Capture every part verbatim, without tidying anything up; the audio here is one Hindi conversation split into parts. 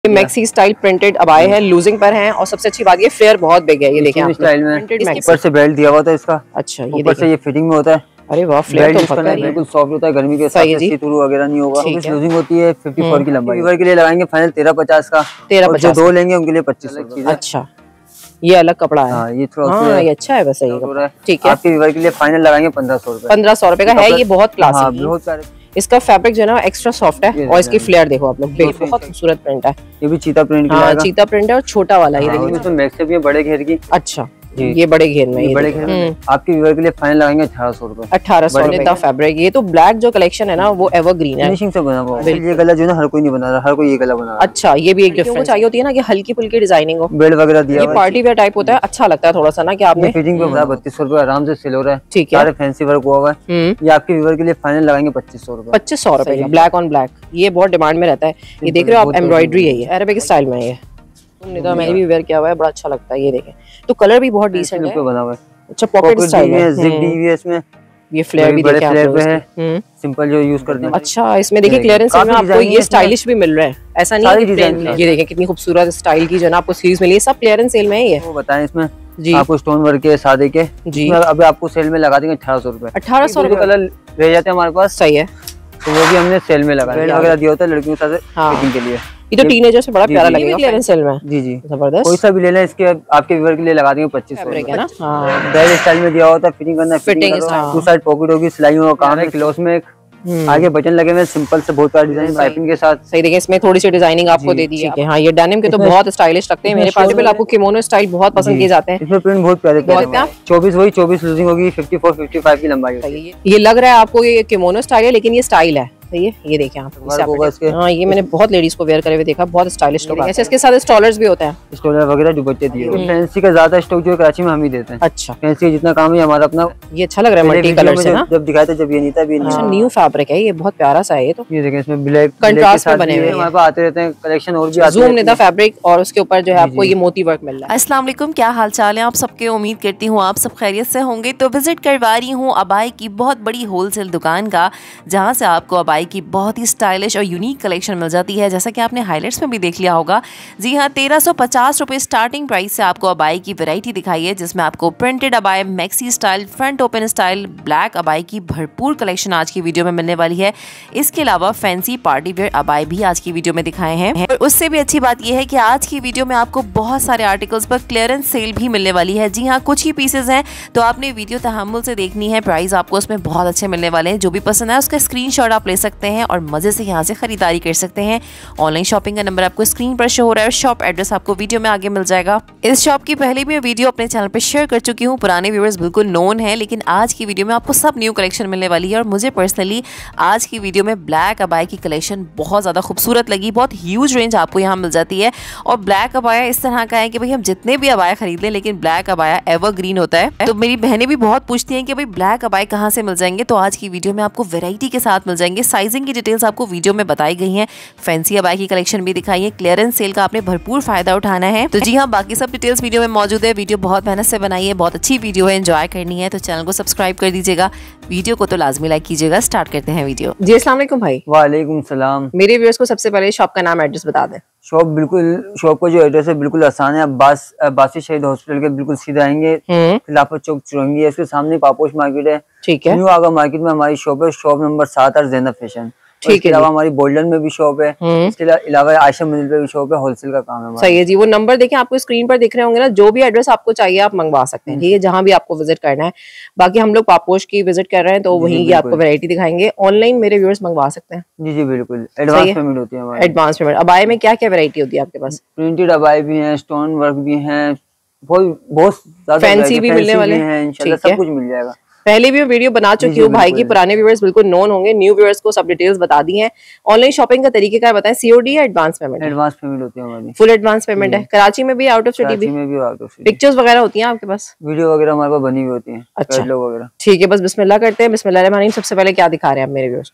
मैक्सी स्टाइल प्रिंटेड अबाए है, लूजिंग पर हैं और सबसे अच्छी बात ये फ्लेयर बहुत बिग है। ये देखें स्टाइल में ऊपर से बेल्ट दिया हुआ था इसका। अच्छा, ये ऊपर से ये फिटिंग में होता है। अरे वाह, फ्लेयर तो पक्का है, बिल्कुल सॉफ्ट होता है, गर्मी के हिसाब से सी थ्रू वगैरह नहीं होगा। लूजिंग होती है चौवन की लंबाई। वीवर के लिए लगाएंगे फाइनल तेरह पचास का, तेरह पचास जो दो लेंगे उनके लिए पच्चीस। अच्छा, ये अलग कपड़ा है। हाँ, ये थोड़ा हाँ, ये अच्छा है वैसे ये। ठीक है, आपके वीवर के लिए फाइनल लगाएंगे पंद्रह सौ रुपए। पंद्रह सौ रुपए का है ये, बहुत क्लासिक। हाँ, बहुत सारे। इसका फैब्रिक जो है ना एक्स्ट्रा सॉफ्ट है और इसकी फ्लेयर देखो आप लोग, बहुत खूबसूरत प्रिंट है। ये भी चीता प्रिंट हाँ, चीता प्रिंट है और छोटा वाला ये देखिए। इसमें मैक्सी भी है बड़े घेर की। अच्छा, ये बड़े घेर में, ये बड़े घेर में आपके व्यूअर के लिए फाइनल लगाएंगे अठारह सौ रुपए। अठारह सौ का फैब्रिक। ये तो ब्लैक जो कलेक्शन है ना वो एवरग्रीन है, फिनिशिंग से बना हुआ है। ये गला जो है ना हर कोई नहीं बना रहा, हर कोई ये गला बना रहा है। अच्छा, ये भी एक डिफरेंस चाहिए होती है ना कि हल्की फुल्की डिजाइनिंग हो, बेल्ट वगैरह दिया। ये पार्टी वेयर टाइप होता है, अच्छा लगता है थोड़ा सा ना कि आपने फिटिंग पे बताया बत्तीस सौ रुपए आराम से सेल हो रहा है। ठीक है, सारे फैंसी वर्क हुआ हुआ है। ये आपके व्यूअर के लिए फाइनल लगाएंगे पच्चीस सौ रुपए। पच्चीस सौ रुपए ब्लैक ऑन ब्लैक, ये बहुत डिमांड में रहता है। ये देख रहे हो आप, एम्ब्रॉयडरी है, ये अरेबिक स्टाइल में है। ये निदा मैंने भी वेयर किया हुआ है, बड़ा अच्छा लगता है। ये देखें तो कलर भी बहुत डिसेंट है, बना हुआ है। अच्छा, पॉकेट स्टाइल है, जिप दी हुई है इसमें। ये फ्लेयर भी देखें आप लोग इसके, सिंपल जो यूज करते हैं। अच्छा, इसमें देखिए क्लियरेंस में आपको ये स्टाइलिश भी मिल रहा है, ऐसा नहीं है कि प्लेन। ये देखें कितनी खूबसूरत स्टाइल की जो ना आपको स्लीव्स मिली है, सब क्लियरेंस सेल में है। ये वो बताएं इसमें जी आपको स्टोन वर्क के सादे के जी, अभी आपको सेल में लगा देंगे अठारह सौ रुपए। अठारह सौ रुपए कलर रह जाते हैं हमारे पास। सही है, तो वो भी हमने सेल में लगा वगैरह दिया होता है लड़कियों के साथ के लिए। ये तो टीनेजर से बड़ा प्यारा लगेगा क्लियरेंस सेल में। जी जी, जबरदस्त। कोई सा भी ले लें, इसके आपके व्यूअर के लिए लगा देंगे पच्चीस सौ है ना। हाँ, बेल स्टाइल में दिया होता है, फिटिंग करना फिटिंग टू साइड पॉकेट होगी, सिलाइयों का काम है, क्लोज में आगे बटन लगे हुए सिंपल से बहुत प्यारा डिजाइन पाइपिंग के साथ। सही देखिए, इसमें थोड़ी सी डिजाइनिंग आपको दे दी है। हाँ, ये डेनिम के तो बहुत स्टाइलिश लगते हैं मेरे पास। आपको किमोनो स्टाइल बहुत पसंद किए जाते हैं, इसमें प्रिंट बहुत प्यारे प्यारे। चौबीस वही चौबीस लूजिंग होगी, फिफ्टी फोर फिफ्टी फाइव की लंबाई होगी। ये लग रहा है आपको ये किमोनो स्टाइल है, लेकिन ये स्टाइल है। ये ये देखें आप, हाँ, ये मैंने बहुत लेडीज को वेयर करे हुए देखा, बहुत स्टाइलिश लुक है। इसके साथ स्टॉलर्स भी होते हैं, स्टॉलर वगैरह जो बच्चे दिए। फैंसी का ज्यादा स्टॉक जो कराची में हम ही देते हैं। अच्छा, फैंसी जितना काम है हमारा अपना। ये अच्छा लग रहा है मल्टी कलर से ना, जब दिखाते जब ये नहीं था, अच्छा न्यू फैब्रिक है, ये बहुत प्यारा सा है। ये तो ये देखें इसमें ब्लैक कंट्रास्ट में बने हुए हैं, हमारे पास आते रहते हैं कलेक्शन और भी आते हैं। ज़ूम निदा फैब्रिक और उसके ऊपर जो है आपको ये मोती वर्क मिल रहा है। अस्सलाम वालेकुम, क्या हाल चाल है आप सबके? उम्मीद करती हूँ आप सब खैरियत से होंगे। तो विजिट करवा रही हूँ अबाई की बहुत बड़ी होलसेल दुकान का, जहाँ से आपको अबाई की बहुत ही स्टाइलिश और यूनिक कलेक्शन मिल जाती है, जैसा कि आपने हाइलाइट्स में भी देख लिया होगा। जी हाँ, तेरह सौ पचास रुपये स्टार्टिंग प्राइस से आपको अबाई की वैरायटी दिखाई है, जिसमें आपको प्रिंटेड अबाई, maxi style, front open style, black अबाई की भरपूर कलेक्शन आज की वीडियो में मिलने वाली है। इसके अलावा फैंसी पार्टी वेयर अबाई भी आज की वीडियो में दिखाए हैं। और उससे भी अच्छी बात यह है कि आज की वीडियो में आपको बहुत सारे आर्टिकल्स पर क्लियरेंस सेल भी मिलने वाली है। जी हाँ, कुछ ही पीसेज हैं, तो आपने वीडियो तहम्मुल से देखनी है। प्राइस आपको उसमें बहुत अच्छे मिलने वाले हैं। जो भी पसंद है उसका स्क्रीनशॉट आप ले सकते हैं और मजे से यहाँ से खरीदारी कर सकते हैं। ऑनलाइन शॉपिंग का नंबर आपको स्क्रीन पर शो हो रहा है और शॉप एड्रेस आपको वीडियो में आगे मिल जाएगा। इस शॉप की पहले भी वीडियो अपने चैनल पे शेयर कर चुकी हूँ, पुराने व्यूअर्स बिल्कुल नोन है, लेकिन आज की वीडियो में आपको सब न्यू कलेक्शन मिलने वाली है। और मुझे पर्सनली आज की वीडियो में ब्लैक अबाया की कलेक्शन बहुत ज़्यादा खूबसूरत लगी। बहुत ह्यूज रेंज आपको यहाँ मिल जाती है और ब्लैक अबाया इस तरह का है कि भाई हम जितने भी अबाया खरीद लें, लेकिन ब्लैक अबाया एवरग्रीन होता है। तो मेरी बहनें भी बहुत पूछती हैं कि भाई ब्लैक अबाया कहाँ से मिल जाएंगे, तो आज की वीडियो में आपको वैरायटी के साथ मिल जाएंगे। साइजिंग की डिटेल्स आपको वीडियो में बताई गई हैं, फैंसी अबाया की कलेक्शन भी दिखाई है। क्लियरेंस सेल का आपने भरपूर फायदा उठाना है। तो जी हाँ, बाकी सब डिटेल्स वीडियो में मौजूद है। वीडियो बहुत मेहनत से बनाई है, बहुत अच्छी वीडियो है, एंजॉय करनी है तो चैनल को सब्सक्राइब कर दीजिएगा, वीडियो को तो लाजमी लाइक कीजिएगा। स्टार्ट करते हैं वीडियो। जी अस्सलाम वालेकुम भाई। वालेकुम सलाम। मेरे व्यूअर्स को सबसे पहले शॉप का नाम एड्रेस बता दें। शॉप बिल्कुल शॉप का जो एड्रेस है बिल्कुल आसान है। बास बासी शहीद हॉस्पिटल के बिल्कुल सीधे आएंगे, खिलाफत चौक चुरंगी है, इसके सामने पापोश मार्केट है। ठीक है, न्यू आगा मार्केट में हमारी शॉप है, शॉप नंबर सात और ज़ैनब फैशन। ठीक है, अलावा हमारी गोल्डन में भी शॉप है, इसके अलावा आयशा मंजिल पे भी शॉप है, होलसेल का काम है। सही है जी। वो नंबर देखें आपको स्क्रीन पर दिख रहे होंगे ना, जो भी एड्रेस आपको चाहिए आप मंगवा सकते हैं, ठीक है, जहां भी आपको विजिट करना है। बाकी हम लोग पापोश की विजिट कर रहे हैं तो वहीं की आपको वैरायटी दिखाएंगे। ऑनलाइन मेरे व्यूअर्स मंगवा सकते हैं। जी जी बिल्कुल, एडवांस पेमेंट होती है हमारी। Advance payment. अबाए में क्या क्या वैरायटी होती है आपके पास? प्रिंटेड अबाए भी है, स्टोन वर्क भी है, बहुत बहुत फैंसी भी मिलने वाले हैं, इंशाल्लाह सब कुछ मिल जाएगा। पहले भी मैं वीडियो बना चुकी हूँ भाई की, पुराने व्यूअर्स बिल्कुल नोन होंगे, न्यू व्यूअर्स को सब डिटेल्स बता दी हैं। ऑनलाइन शॉपिंग का तरीके का बताएं, सीओडी या एडवांस पेमेंट? एडवांस पेमेंट होती है हमारी, फुल एडवांस पेमेंट है। कराची में भी, आउट ऑफ सिटी भी? में भी आउट ऑफ सिटी। पिक्चर्स वगैरह होती हैं आपके पास? वीडियो वगैरह हमारे पास बनी हुई होती है। अच्छा वगैरह ठीक है, बस बिस्मिल्लाह करते हैं। बिस्मिल्लाह रहमान रहीम। सबसे पहले क्या दिखा रहे हैं आप मेरे व्यूअर्स को?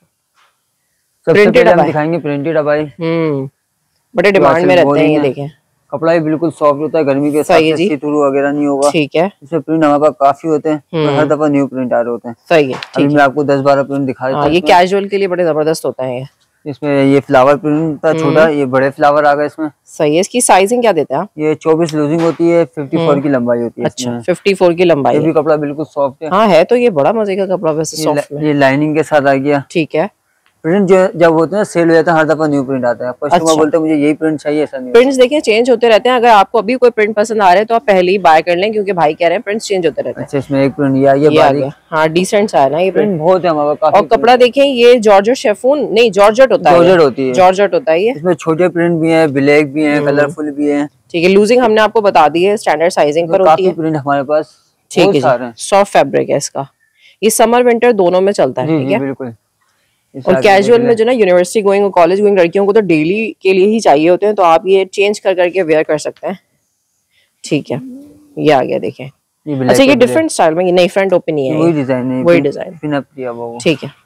प्रिंटेड अबाई दिखाएंगे, प्रिंटेड अबाई। हम्म, बड़े डिमांड में रहते हैं ये देखें। कपड़ा भी बिल्कुल सॉफ्ट होता है, गर्मी के हिसाब से सी थ्रू वगैरह नहीं होगा। ठीक है, इसमें प्रिंट हमारे पास काफी होते हैं, तो हर दफा न्यू प्रिंट आ रहे होते हैं। सही है, अभी मैं आपको दस बारह प्रिंट दिखा देता हूं। ये कैजुअल के लिए बड़े जबरदस्त होता है। इसमें ये फ्लावर प्रिंट था छोटा, ये बड़े फ्लावर आ गए इसमें। सही है। इसकी साइजिंग क्या देते हैं आप? ये चौबीस लूजिंग होती है, चौवन की लंबाई होती है। अच्छा, चौवन की लंबाई। ये भी कपड़ा बिल्कुल सॉफ्ट है। हाँ है तो ये बड़ा मजे का कपड़ा वैसे सॉफ्ट में। ये लाइनिंग के साथ आ गया। ठीक है। प्रिंट जो जब होते हैं सेल हो जाता है, हर दफा न्यू प्रिंट आता है। कस्टमर अच्छा। बोलते हैं मुझे यही प्रिंट चाहिए, ऐसा नहीं। प्रिंट्स देखिए चेंज होते रहते हैं, अगर आपको अभी कोई प्रिंट पसंद आ रहा है तो आप पहले ही बाय कर लें, क्योंकि भाई कह रहे हैं प्रिंट्स चेंज होते रहते हैं। अच्छा, इसमें एक प्रिंट ये ये बारीक, हाँ डिसेंट सा है ना ये प्रिंट बहुत है हमारे पास। और कपड़ा देखें, ये जॉर्जेट शिफॉन नहीं, जॉर्जेट होता है। जॉर्जेट होती है, जॉर्जेट होता है ये। इसमें छोटे प्रिंट भी है, ब्लैक भी है, कलरफुल भी है। ठीक है। लूजिंग हमने आपको बता दी है, स्टैंडर्ड साइजिंग पर होती है। प्रिंट हमारे पास ठीक है। सॉफ्ट फैब्रिक है इसका, ये समर विंटर दोनों में चलता है। ठीक है, बिल्कुल। और कैजुअल में जो ना यूनिवर्सिटी गोइंग और कॉलेज गोइंग लड़कियों को तो डेली के लिए ही चाहिए होते हैं, तो आप ये चेंज कर करके वेयर कर सकते हैं। ठीक है, ये आ गया देखें। अच्छा, ये डिफरेंट स्टाइल में, ये नहीं फ्रंट ओपन ही है, वही डिजाइन है, वही डिजाइन। ठीक है।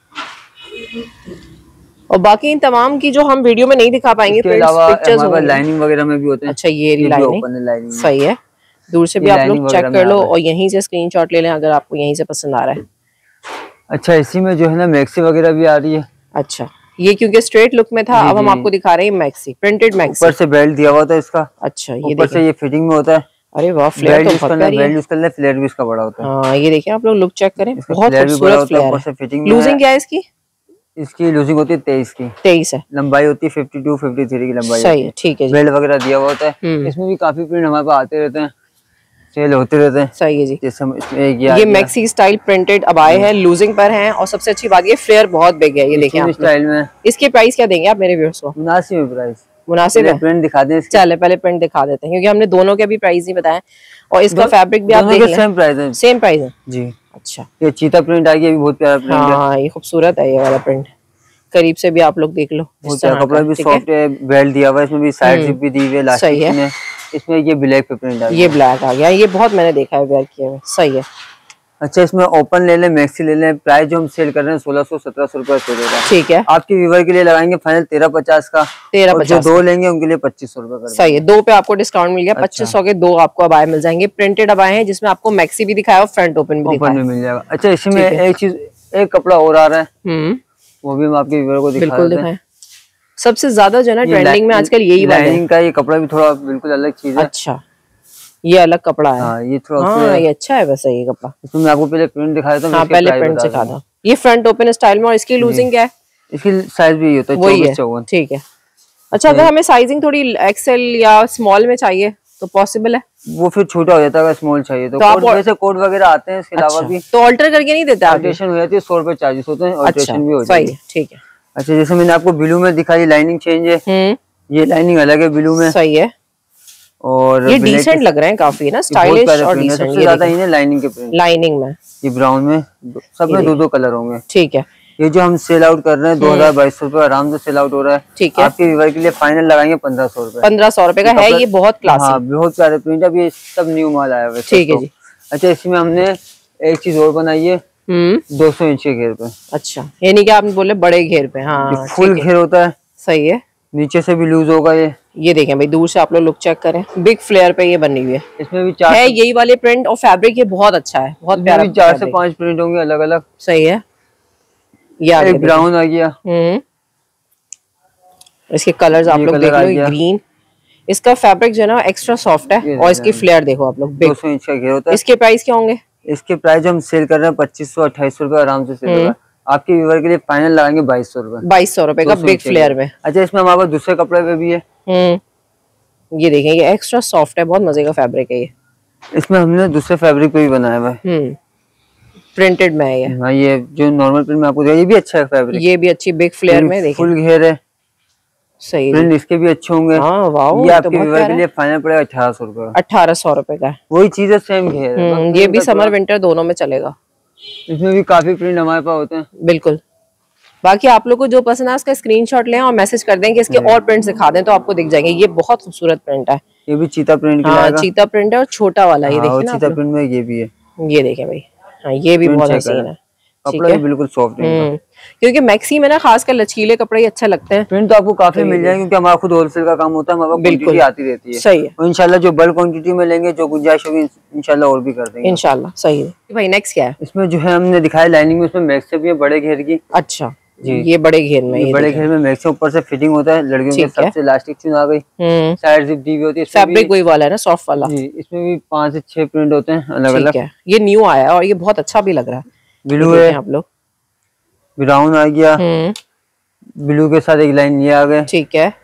और बाकी इन तमाम की जो हम वीडियो में नहीं दिखा पाएंगे, पिक्चर्स लाइनिंग वगैरह में भी होते हैं। अच्छा, ये लाइनिंग सही है। दूर से भी आप लोग चेक कर लो और यहीं से स्क्रीनशॉट ले लें अगर आपको यहीं से पसंद आ रहा है। अच्छा, इसी में जो है ना मैक्सी वगैरह भी आ रही है। अच्छा, ये क्योंकि स्ट्रेट लुक में था, अब हम आपको दिखा रहे हैं मैक्सी, प्रिंटेड मैक्सी। ऊपर से बेल्ट दिया हुआ था इसका। अच्छा, ये ऊपर से ये फिटिंग में होता है। अरे वाह, फ्लेयर तो बहुत प्यारी है। बेल्ट यूज करना, फ्लेयर भी इसका बड़ा होता है। हां, ये देखिए आप लोग लुक चेक करें, बहुत खूबसूरत फ्लेयर है। लूजिंग क्या है इसकी? इसकी लूजिंग होती है तेईस की। तेईस है। लंबाई होती है बावन, तिरेपन की लंबाई। सही है, ठीक है। बेल्ट वगैरह दिया हुआ होता है। इसमें भी काफी प्रिंट हमारे पास आते रहते हैं, सेल होते रहते हैं। सही है जी। जैसे इसमें ये मैक्सी स्टाइल प्रिंटेड अबाए है, लूजिंग पर हैं, और सबसे अच्छी बात ये फ्लेयर बहुत बिग है। ये देखिए आप स्टाइल में। इसके प्राइस क्या देंगे आप मेरे व्यूअर्स को? मुनासिब है प्राइस, मुनासिब है। प्रिंट दिखा दें। चले पहले प्रिंट दिखा देते हैं, क्योंकि हमने दोनों के भी प्राइस नहीं बताए, और इसका फैब्रिक भी आप देख लें। सेम प्राइस है। सेम प्राइस है जी। अच्छा, ये चीता प्रिंट आ गया, भी बहुत प्यारा प्रिंट है। हाँ, ये खूबसूरत है ये वाला प्रिंट, करीब से भी आप लोग देख लो। कपड़ा भी सॉफ्ट है, बेल्ट दिया हुआ है, इसमें भी साइड जिप भी दी हुई है, इलास्टिक में। इसमें ये ब्लैक पे प्रिंट आ गया। ये ब्लैक आ गया, ये बहुत मैंने देखा है वेयर किए हुए। सही है। अच्छा, इसमें ओपन ले लें, मैक्सी ले लें, प्राइस जो हम सेल कर रहे हैं सोलह सौ सत्रह सौ रुपए सेल होगा। ठीक है। आपके व्यूअर के लिए लगाएंगे फाइनल तेरह पचास का। तेरह पचास, जो दो लेंगे उनके लिए पच्चीस सौ रुपए। सही है, दो पे आपको डिस्काउंट मिल गया। पच्चीस सौ के दो आपको अबाए मिल जाएंगे, प्रिंटेड अबाए हैं, जिसमें आपको मैक्सी भी दिखाया और फ्रंट ओपन भी ओपन में मिल जाएगा। अच्छा, इसमें एक चीज, एक कपड़ा और आ रहा है, हम्म वो भी हम आपके व्यूअर को बिल्कुल दिखाएं। सबसे ज्यादा जो है ना ट्रेंडिंग में आजकल यही लाइनिंग का, ये कपड़ा भी थोड़ा बिल्कुल अलग चीज है। अच्छा, ये अलग कपड़ा है। हाँ, ये थोड़ा हाँ, ये अच्छा है वैसे ये कपड़ा। इसमें मैं आपको पहले प्रिंट दिखाया था। हाँ, पहले प्रिंट दिखा दो। ये फ्रंट ओपन स्टाइल में, और इसकी लूजिंग क्या है? इसकी साइज भी होता है चौबीस चौवन। ठीक है। अच्छा, अगर हमें साइजिंग थोड़ी एक्सेल या स्मॉल में चाहिए तो पॉसिबल है? वो फिर छोटा हो जाता है, अगर स्मॉल चाहिए तो, तो कोड वैसे कोड वगैरह आते हैं। इसके अलावा अच्छा, भी तो ऑल्टर करके नहीं देते? ऑल्ट्रेशन हो जाती है, सौ रुपए चार्जेस होते हैं, ऑल्ट्रेशन भी हो जाती है। ठीक है। अच्छा, जैसे मैंने आपको ब्लू में दिखाई, लाइनिंग चेंज है, ये लाइनिंग अलग है ब्लू में। सही है। और ये डिसेंट लग रहे हैं काफी ना, स्टाइलिश और डिसेंट। सबसे ज्यादा इन्हें लाइनिंग के प्रिंट, लाइनिंग में, ये ब्राउन में, सब में दो दो कलर होंगे। ठीक है। ये जो हम सेल आउट कर रहे हैं दो हजार बाईस सौ रुपए आराम से सेल आउट हो रहा है। ठीक है। आपके व्यूअर के लिए फाइनल लगाएंगे पंद्रह सौ रुपए। पंद्रह सौ रुपए का है ये, बहुत क्लासी। हाँ, बहुत प्यारे प्रिंट, अब ये सब न्यू माल आया हुआ है। ठीक है जी। अच्छा, इसमें हमने एक चीज और बनाई है, दो सौ इंच के घेर पे। अच्छा, यानी कि आपने बोले बड़े घेर पे। हाँ, फुल घेर होता है। सही है। नीचे से भी लूज होगा ये। ये देखें भाई, दूर से आप लोग लुक चेक करें, बिग फ्लेयर पे ये बनी हुई है। इसमें भी चार है यही वाले प्रिंट, और फैब्रिक ये बहुत अच्छा है, बहुत प्यारा। चार से पांच प्रिंट होंगे अलग अलग। सही है। ये एक ब्राउन आ गया। हम्म इसके कलर्स आप लोग देख लो, ग्रीन। इसका फैब्रिक जो है ना एक्स्ट्रा सॉफ्ट है, और इसकी फ्लेयर देखो आप लोग, दो सौ इंच का घेर होता है। इसके प्राइस क्या होंगे? इसके प्राइस हम सेल कर रहे हैं पच्चीस सौ अट्ठाईस सौ रुपए आराम से सेल होगा। आपके व्यूअर के लिए फाइनल लगाएंगे बाईस सौ रुपए। बाईस सौ रुपए का बिग फ्लेयर में। अच्छा, इसमें हमारे पास दूसरे कपड़े पे भी है। हम्म ये देखें, ये एक्स्ट्रा सॉफ्ट है, बहुत मजे का फैब्रिक है ये। इसमें हमने दूसरे फैब्रिक पे भी बनाया हुआ है, हम्म प्रिंटेड में है ये। हाँ, ये जो नॉर्मल प्रिंट में आपको दिया, ये भी अच्छा है फैब्रिक, ये भी अच्छी बिग फ्लेयर में। देखिए फुल घेर है। सही प्रिंट इसके भी अच्छे होंगे। हाँ, वाओ, ये आपके व्यूअर के लिए फाइनल पड़ेगा अठारह सौ रुपए। अठारह सौ रुपए का, वही चीज है, सेम घेर है। ये भी समर विंटर दोनों में चलेगा। इसमें भी काफी प्रिंट हमारे पास होते हैं। बिल्कुल। बाकी आप लोग को जो पसंद है उसका स्क्रीनशॉट लें और मैसेज कर दें कि इसके और प्रिंट दिखा दें, तो आपको दिख जाएंगे। ये बहुत खूबसूरत प्रिंट है। ये भी चीता प्रिंट हाँ, चीता प्रिंट है, और छोटा वाला ये देखिए ना, चीता प्रिंट में ये भी है। ये देखें भाई, हाँ, ये भी बहुत हसीन है। कपड़ा भी बिल्कुल सॉफ्ट है, क्योंकि मैक्सी में ना खासकर लचकीले कपड़े ही अच्छे लगते हैं। प्रिंट तो आपको काफी मिल जाएंगे, क्योंकि हमारा खुद होलसेल का काम होता है, हमारे क्वांटिटी आती रहती है। सही है। और इंशाल्लाह जो बल्क क्वांटिटी में लेंगे, जो गुंजाइश होगी इंशाल्लाह और भी कर देंगे इंशाल्लाह। सही है भाई। नेक्स्ट क्या है? इसमें जो है हमने दिखाया लाइनिंग में, उसमें मैक्सी भी है बड़े घेर की। अच्छा, जी ये बड़े घेर में, ये बड़े घेर में मैक्सिमम ऊपर से फिटिंग होता है, लड़कियों के सबसे इलास्टिक चुन आ गई, साइड जिप दी हुई होती है, फैब्रिक वही वाला है ना, सॉफ्ट वाला जी। इसमें भी पांच से छह प्रिंट होते हैं अलग अलग। ये न्यू आया है और ये बहुत अच्छा भी लग रहा है। ब्लू है, आप लोग ब्राउन आ गया, ब्लू के साथ एक लाइन ये आ गए, ठीक है।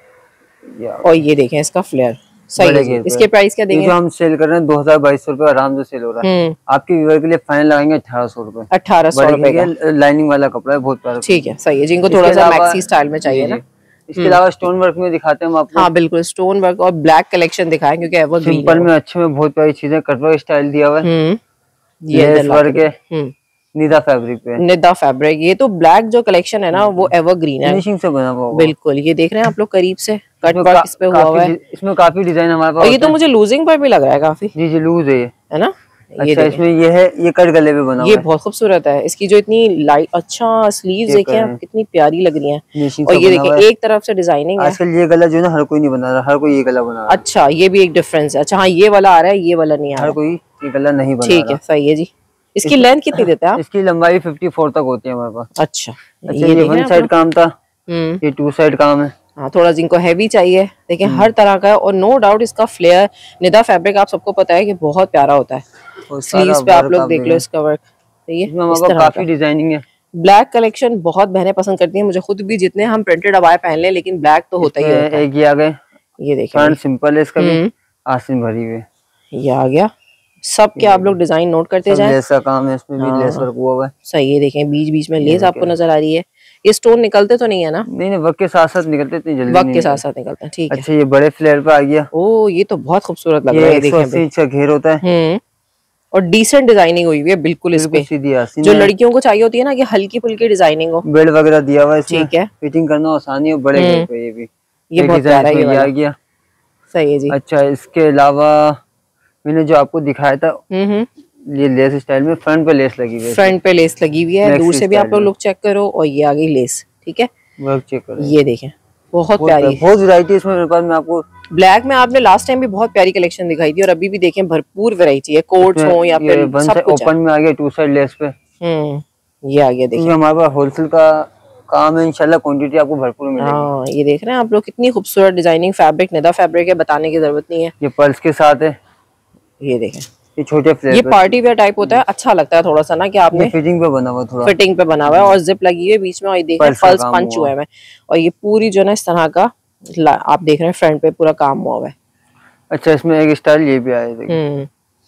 और ये देखें इसका फ्लेयर सही है। इसके प्राइस क्या देंगे? जो हम सेल कर रहे हैं दो हजार बाईस सौ रुपए आराम से सेल हो रहा है। आपके व्यूअर के लिए फाइनल लगाएंगे अठारह सौ रुपए। अठारह सौ रुपए का लाइनिंग वाला कपड़ा है, बहुत प्यारा, ठीक है, सही है। जिनको थोड़ा सा मैक्सी स्टाइल में चाहिए ना। इसके अलावा स्टोन वर्क में दिखाते हैं हम आपको। हाँ बिल्कुल, स्टोन वर्क और ब्लैक कलेक्शन दिखाएं क्योंकि एवरग्रीन सिंपल में अच्छे में बहुत प्यारी चीजें, कटवर्क स्टाइल दिया हुआ है, लेस वर्क है, निदा फैब्रिक पे, निदा फैब्रिक। ये तो ब्लैक जो कलेक्शन है ना वो एवरग्रीन है, फिनिशिंग से बना हुआ बिल्कुल। ये देख रहे हैं आप लोग करीब से, कट वर्क इस पे हुआ हुआ है। इसमें काफी डिजाइन हमारे पास। और ये तो मुझे लूजिंग पर भी लग रहा है काफी। जी जी लूज है, है ना। अच्छा, इसमें ये है, ये कट गले पे बना हुआ है, ये बहुत खूबसूरत है। इसकी जो इतनी लाइट, अच्छा स्लीव्स देखें आप कितनी प्यारी लग रही हैं। और ये देखें एक तरफ से डिजाइनिंग है। आजकल ये गला जो है ना हर कोई नहीं बना रहा, हर कोई ये गला बना रहा है। अच्छा, ये भी एक डिफरेंस है। अच्छा हाँ, ये वाला आ रहा है, ये वाला नहीं आ रहा, हर कोई ये गला नहीं बना रहा। ठीक है, सही है जी। इसकी लेंथ कितनी देते हैं आप? इसकी लंबाई चौवन तक होती है हमारे पास। अच्छा, अच्छा, ये वन साइड काम था, ये टू साइड काम है। हाँ, थोड़ा जिनको हैवी चाहिए देखिए हर तरह का। और नो डाउट इसका फ्लेयर, निदा फैब्रिक आप सबको पता है कि बहुत प्यारा होता है। स्लीव्स पे आप लोग देख लो इसका वर्क, ये इस तरह काफी डिजाइनिंग है। ब्लैक कलेक्शन बहुत बहनें पसंद करती हैं, मुझे खुद भी। जितने हम प्रिंटेड अबाए पहन लें लेकिन ब्लैक तो होता ही है। एक ये आ गए, ये देखिए सिंपल है, इसका भी आस्तीन भरी हुई, ये आ गया। सब के आप लोग डिजाइन नोट करते जाएं। लेस का काम है, इसमें भी लेस वर्क हुआ हुआ है, सही है। देखें बीच बीच में लेस आपको नजर आ रही है। ये स्टोन निकलते तो नहीं है ना? नहीं नहीं, वक्त के साथ साथ निकलते, इतनी जल्दी वक्त के साथ साथ निकलते हैं, ठीक है। अच्छा, ये बड़े फ्लेयर पे आ गया। ओ, ये तो बहुत खूबसूरत लग रहा है। एक सौ अस्सी इंच का घेर होता है और डिसेंट डिजाइनिंग हुई हुई है बिल्कुल इस पे, जो लड़कियों को चाहिए होती है ना कि हल्की फुल्की डिजाइनिंग हो। बेल्ट वगैरह दिया हुआ है इसमें, ठीक है, फिटिंग करना आसानी हो। बड़े घेर पे ये भी, ये बहुत प्यारा है, ये आ गया, सही है जी। अच्छा, इसके अलावा मैंने जो आपको दिखाया था ये लेस स्टाइल में, फ्रंट पे लेस लगी हुई है, फ्रंट पे लेस लगी हुई है। दूर से भी आप लोग लुक चेक करो। और ये आ गई लेस, ठीक है, वर्क चेक करो, ये देखें बहुत प्यारी, बहुत वैरायटी इसमें मेरे पास। मैं आपको ब्लैक में आपने लास्ट टाइम भी बहुत प्यारी कलेक्शन दिखाई थी और अभी भी देखें भरपूर वैरायटी है। कोट्स हो या फिर सब कुछ ओपन में आ गया, टू साइड लेस पे, हम्म ये आ गया। देखिए हमारे पास होलसेल का काम है, इंशाल्लाह क्वांटिटी आपको भरपूर मिलेगी। हाँ, ये देख रहे हैं आप लोग कितनी खूबसूरत डिजाइनिंग, फैब्रिक निदा फैब्रिक है, बताने की जरूरत नहीं है। ये पर्ल्स के साथ है, ये देखें, ये छोटे फ्लेयर, ये पार्टी वेयर टाइप होता है, अच्छा लगता है थोड़ा सा ना कि आपने फिटिंग पे बना हुआ, थोड़ा फिटिंग पे बना हुआ है और जिप लगी है बीच में। और ये देखें पल्स पंच हुआ है। और ये पूरी जो है ना इस तरह का आप देख रहे हैं फ्रंट पे पूरा काम हुआ है। अच्छा, इसमें एक स्टाइल ये भी आया है,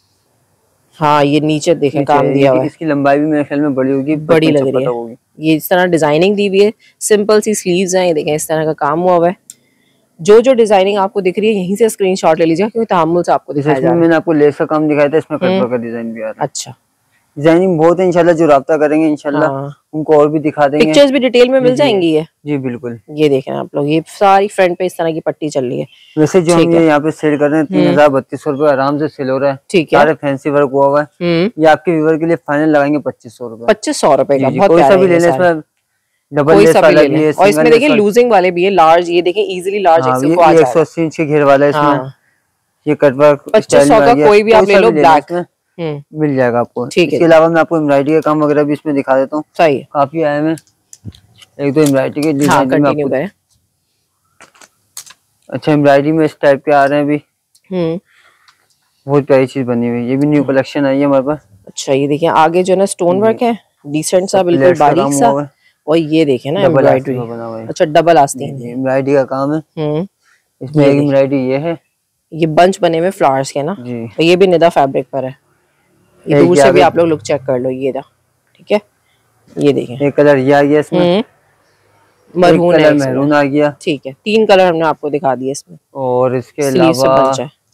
हाँ, ये नीचे देखें काम दिया हुआ है। इसकी लंबाई भी मेरे ख्याल में बड़ी होगी, बड़ी लग रही है। ये इस तरह डिजाइनिंग दी हुई है, सिंपल सी स्लीव्स हैं, ये देखें इस तरह का काम हुआ हुआ है। जो जो डिजाइनिंग आपको दिख रही है यहीं से स्क्रीनशॉट ले लीजिए क्योंकि तामुल से आपको दिखाया जा रहा है। मैंने आपको लेस का काम दिखाया था, इसमें कटवर्क का डिजाइन भी आ रहा है। अच्छा, डिजाइनिंग बहुत है, इंशाल्लाह जो राब्ता करेंगे इंशाल्लाह हाँ। उनको और भी दिखा देंगे, पिक्चर्स भी डिटेल में मिल जाएंगी ये। जी बिल्कुल, ये देखें आप लोग, ये सारी फ्रंट पे इस तरह की पट्टी चल रही है। वैसे जो हम ये यहाँ पे सेल कर रहे हैं तीन हजार बत्तीस सौ रुपए आराम से सेल हो रहा है, ठीक है, सारे फैंसी वर्क हुआ हुआ है। ये आपके व्यूअर के लिए फाइनल लगाएंगे पच्चीस सौ रुपए, पच्चीस सौ रुपए का, बहुत कोई सा भी लेने इसमें डबल लेस वाला भी है, और इसमें देखिए लूजिंग वाले भी है, लार्ज, ये देखिए इजीली लार्ज एक सौ अस्सी इंच के घेर वाला है इसमें। ये कटवर्क पच्चीस सौ का कोई भी आप ले लो, ब्लैक मिल जाएगा आपको। इसके अलावा मैं आपको एम्ब्रॉयडरी का काम वगैरह भी इसमें दिखा देता हूँ, सही है, काफी आए हैं। एक दो एम्ब्रॉयडरी के डिजाइन में आपको, अच्छा एम्ब्रॉयडरी में इस टाइप के आ रहे हैं अभी, बहुत प्यारी चीज बनी हुई है। ये भी न्यू कलेक्शन आई है हमारे पास। अच्छा, ये देखिए आगे जो है स्टोन वर्क है, डिसेंट सा, बिल्कुल बारीक सा। और ये देखें ना एम्ब्रॉयडरी बना हुआ है, अच्छा डबल आस्तीन एम्ब्रॉयडरी का काम है। इसमें एक एम्ब्रॉयडरी ये है, ये बंच बने हुए फ्लावर्स के ना, और ये भी निदा फैब्रिक पर है। ये दूर से भी आप लोग लुक चेक कर लो, ये ठीक है, ये देखें एक कलर ये आ गया इसमें, मरून है, मैरून आ गया, ठीक है, तीन कलर हमने आपको दिखा दिए इसमें। और इसके अलावा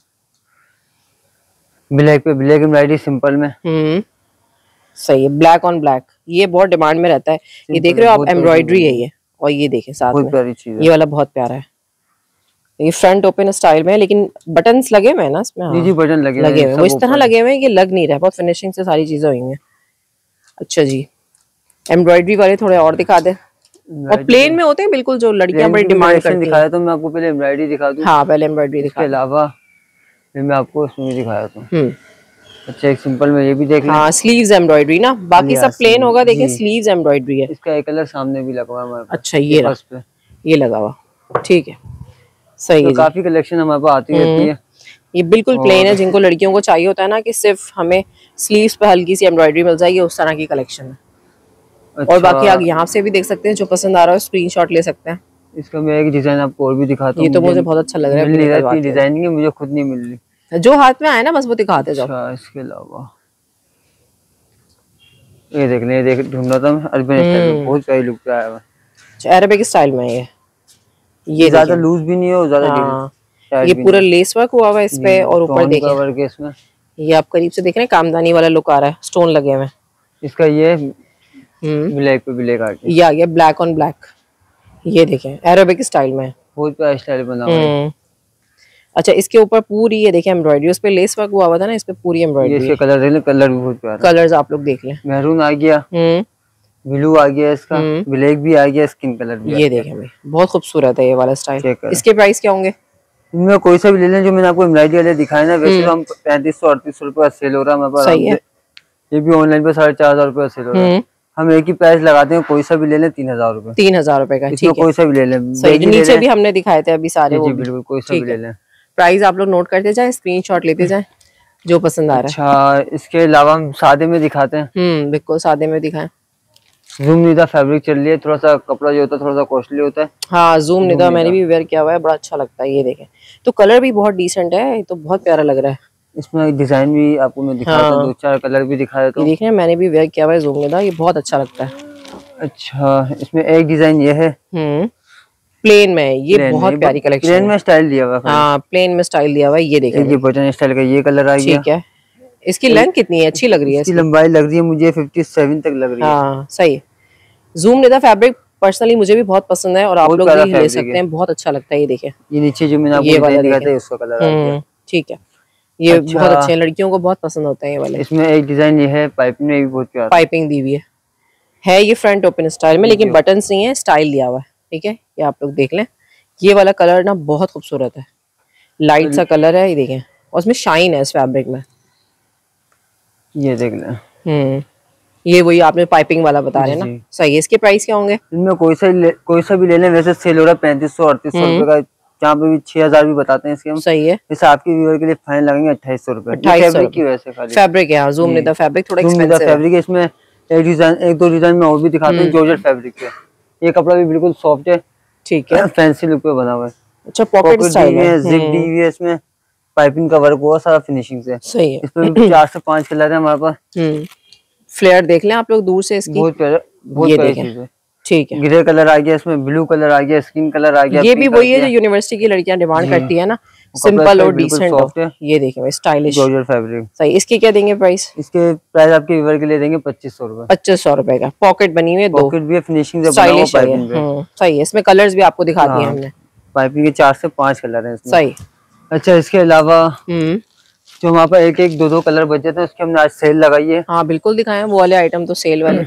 ब्लैक पे ब्लैक एम्ब्रॉयडरी सिंपल में, हम्म सही है, ब्लैक ऑन ब्लैक, ये बहुत डिमांड में रहता है। ये देख रहे हो आप एम्ब्रॉयडरी है ये, और ये देखें साथ में प्यारी चीज है, ये वाला बहुत प्यारा है। ये फ्रंट ओपन स्टाइल में है लेकिन बटन्स लगे हुए हैं ना इसमें। हाँ। जी जी बटन लगे लगे हुए, वो इस तरह लगे हुए हैं कि लग नहीं रहा, बहुत फिनिशिंग से सारी चीजें हुई हैं। अच्छा जी, एम्ब्रॉयडरी वाले थोड़े और दिखा दे, और प्लेन में होते हैं बिल्कुल जो लड़कियां बड़ी डिमांड करती हैं। दिखाया तो मैं आपको पहले एम्ब्रॉयडरी दिखा दूं। हाँ, पहले एम्ब्रॉयडरी दिखा, इसके अलावा मैं आपको इसमें दिखाया था। अच्छा एक सिंपल में ये भी देख लें। हाँ स्लीव्स एम्ब्रॉयडरी ना, बाकी सब प्लेन होगा, देखिए स्लीव्स एम्ब्रॉयडरी है। इसका एक कलर सामने भी लगा हुआ है। अच्छा ये रहा, ये लगा हुआ, ठीक है सही तो है। काफी कलेक्शन हमारे पास आती रहती है। ये बिल्कुल प्लेन है, जिनको लड़कियों को चाहिए होता है ना कि सिर्फ हमें स्लीव्स पे हल्की सी एम्ब्रॉयडरी मिल जाएगी, उस तरह की कलेक्शन है। अच्छा। और बाकी आप यहाँ से भी देख सकते हैं, जो पसंद आ रहा है स्क्रीनशॉट ले सकते हैं। इसका मैं एक डिजाइन आपको और भी दिखाता हूँ। ये तो मुझे बहुत अच्छा लग रहा है, मिल रहा है डिजाइनिंग मुझे खुद नहीं मिल रही, जो हाथ में आए ना बस वो दिखाते जाओ। अच्छा इसके अलावा ये देख ले, देख ढूंढ रहा था मैं, अरबन स्टाइल में बहुत सही लुक आया है। अरबिक स्टाइल में ये ये ज्यादा लूज भी नहीं है ज्यादा ढीला। ये पूरा लेस वर्क हुआ हुआ है इस पे, और ऊपर देखिए इसमें ये आप करीब से देख रहे हैं, कामदानी वाला लुक आ रहा है, स्टोन लगे हुए हैं। इसका ये ब्लैक पे ब्लैक आर्ट ये आ गया ब्लैक ऑन ब्लैक, ये देखें अरेबिक स्टाइल में बहुत प्यारा स्टाइल बना हुआ है। अच्छा इसके ऊपर पूरी ये देखें एम्ब्रॉयडरी, उस पे लेस वर्क हुआ हुआ था ना, इस पे पूरी एम्ब्रॉयडरी। इसके कलर देख ले, कलर भी बहुत प्यारा, कलर्स आप लोग देख लें। मैरून आ गया, ब्लू आ गया, इसका ब्लैक भी आ गया, स्किन कलर भी। ये देखें भाई बहुत खूबसूरत है ये वाला स्टाइल। इसके प्राइस क्या होंगे? इनमें कोई सा भी ले लें, जो मैंने आपको एम्ब्रॉयडरी वाले दिखाए ना, वैसे तो हम पैंतीस सौ अड़तीस सौ रुपए सेल हो रहा है हमारे पास। सही है। ये भी ऑनलाइन पे साढ़े चार हजार रुपए सेल हो रहा है। हम एक ही प्राइस लगाते हैं, कोई सा भी ले लें तीन हजार रूपए तीन हजार रूपए का, ठीक है कोई सा भी ले लें। नीचे भी हमने दिखाए थे अभी सारे, जी बिल्कुल कोई सा भी ले लें। प्राइस आप लोग नोट करते जाएं, स्क्रीनशॉट लेते जाएं जो पसंद आ रहा है। अच्छा इसके अलावा हम सादे में दिखाते हैं। हम्म बिल्कुल सादे में दिखाएं। जूम निदा फैब्रिक चल रही है, थोड़ा सा कपड़ा जो होता है थोड़ा सा कॉस्टली होता है। हाँ जूम निदा मैंने भी वेयर किया हुआ है, बड़ा अच्छा लगता है। ये देखें तो कलर भी बहुत डिसेंट है, ये तो बहुत प्यारा लग रहा है। इसमें डिजाइन भी आपको मैं दिखाता हूं, दो चार कलर भी दिखा देता हूं। ये देखें मैंने भी वेयर किया हुआ है जूम निदा, ये बहुत अच्छा लगता है। अच्छा इसमें एक डिजाइन ये है हम्म प्लेन में, ये बहुत प्यारी कलेक्शन, प्लेन में स्टाइल दिया हुआ है। हाँ प्लेन में स्टाइल दिया हुआ है। ये देखें ये बटन स्टाइल का ये कलर आ गया, ठीक है। इसकी लेंथ कितनी है? अच्छी लग रही है, इसकी लंबाई लग रही है मुझे सत्तावन तक लग रही है। हाँ सही है। जूम निदा फैब्रिक पर्सनली मुझे भी बहुत पसंद है, और आप लोग भी ले सकते हैं, बहुत अच्छा लगता है। ये देखें ये नीचे जो मैंने आपको दिखाया था उसका कलर आ गया, ठीक है। ये अच्छा। बहुत अच्छे हैं, लड़कियों को बहुत पसंद होते हैं ये वाले। इसमें एक डिजाइन ये है पाइपिंग में भी बहुत प्यारा, पाइपिंग दी हुई है है ये फ्रंट ओपन स्टाइल में, लेकिन बटन्स नहीं है, स्टाइल दिया हुआ है, ठीक है। ये आप लोग देख लें, ये वाला कलर ना बहुत खूबसूरत है, लाइट सा कलर है। ये देखें और उसमें शाइन है इस फैब्रिक में, ये देख लें। हम्म ये वही आपने पाइपिंग वाला बता रहे हैं ना, सही है। इसके प्राइस क्या होंगे? इनमें कोई सा कोई सा भी ले लें, वैसे सेल हो रहा है पैंतीस सौ अड़तीस सौ रुपए का, जहाँ पे भी छह हजार भी बताते हैं इसके हम। सही है। इस आपके व्यूअर के लिए फाइन लगेंगे अट्ठाईस सौ रुपए। फैब्रिक की वजह से खाली फैब्रिक है, जूम निदा फैब्रिक थोड़ा एक्सपेंसिव है। फैब्रिक है इसमें एक डिजाइन एक दो डिजाइन में और भी दिखाते हैं जॉर्जेट फैब्रिक के। ये कपड़ा भी बिल्कुल सॉफ्ट है, ठीक है, फैंसी लुक पे बना हुआ है। अच्छा पॉकेट स्टाइल है, जिप दी हुई है, इसमें पाइपिंग का वर्क हुआ सारा फिनिशिंग से। सही है। इसमें चार से पांच कलर है हमारे पास। फ्लेयर देख लें आप लोग दूर से इसकी, बहुत प्यारा बहुत प्यारी चीज है, ठीक है। ग्रे कलर आ गया, इसमें ब्लू कलर आ गया, स्किन कलर आ गया। ये भी वही है जो यूनिवर्सिटी की लड़कियां डिमांड करती है ना, सिंपल और डिसेंट हो। ये देखें स्टाइलिश जॉर्जेट फैब्रिक, सही। इसके क्या देंगे प्राइस? इसके प्राइस आपके व्यूअर के लिए देंगे पच्चीस सौ रुपए। पच्चीस सौ रुपए का, पॉकेट बनी हुई है, दो पॉकेट भी है, फिनिशिंग से बना हुआ पाइपिंग पे, सही है। इसमें कलर्स भी आपको दिखा दिए हमने, पाइपिंग के चार से पांच कलर हैं इसमें, सही। अच्छा इसके अलावा जो हमारे पास एक एक दो दो कलर बच जाते हैं, उसके हमने आज सेल लगाई है। हाँ बिल्कुल दिखाएं वो वाले आइटम तो सेल वाले।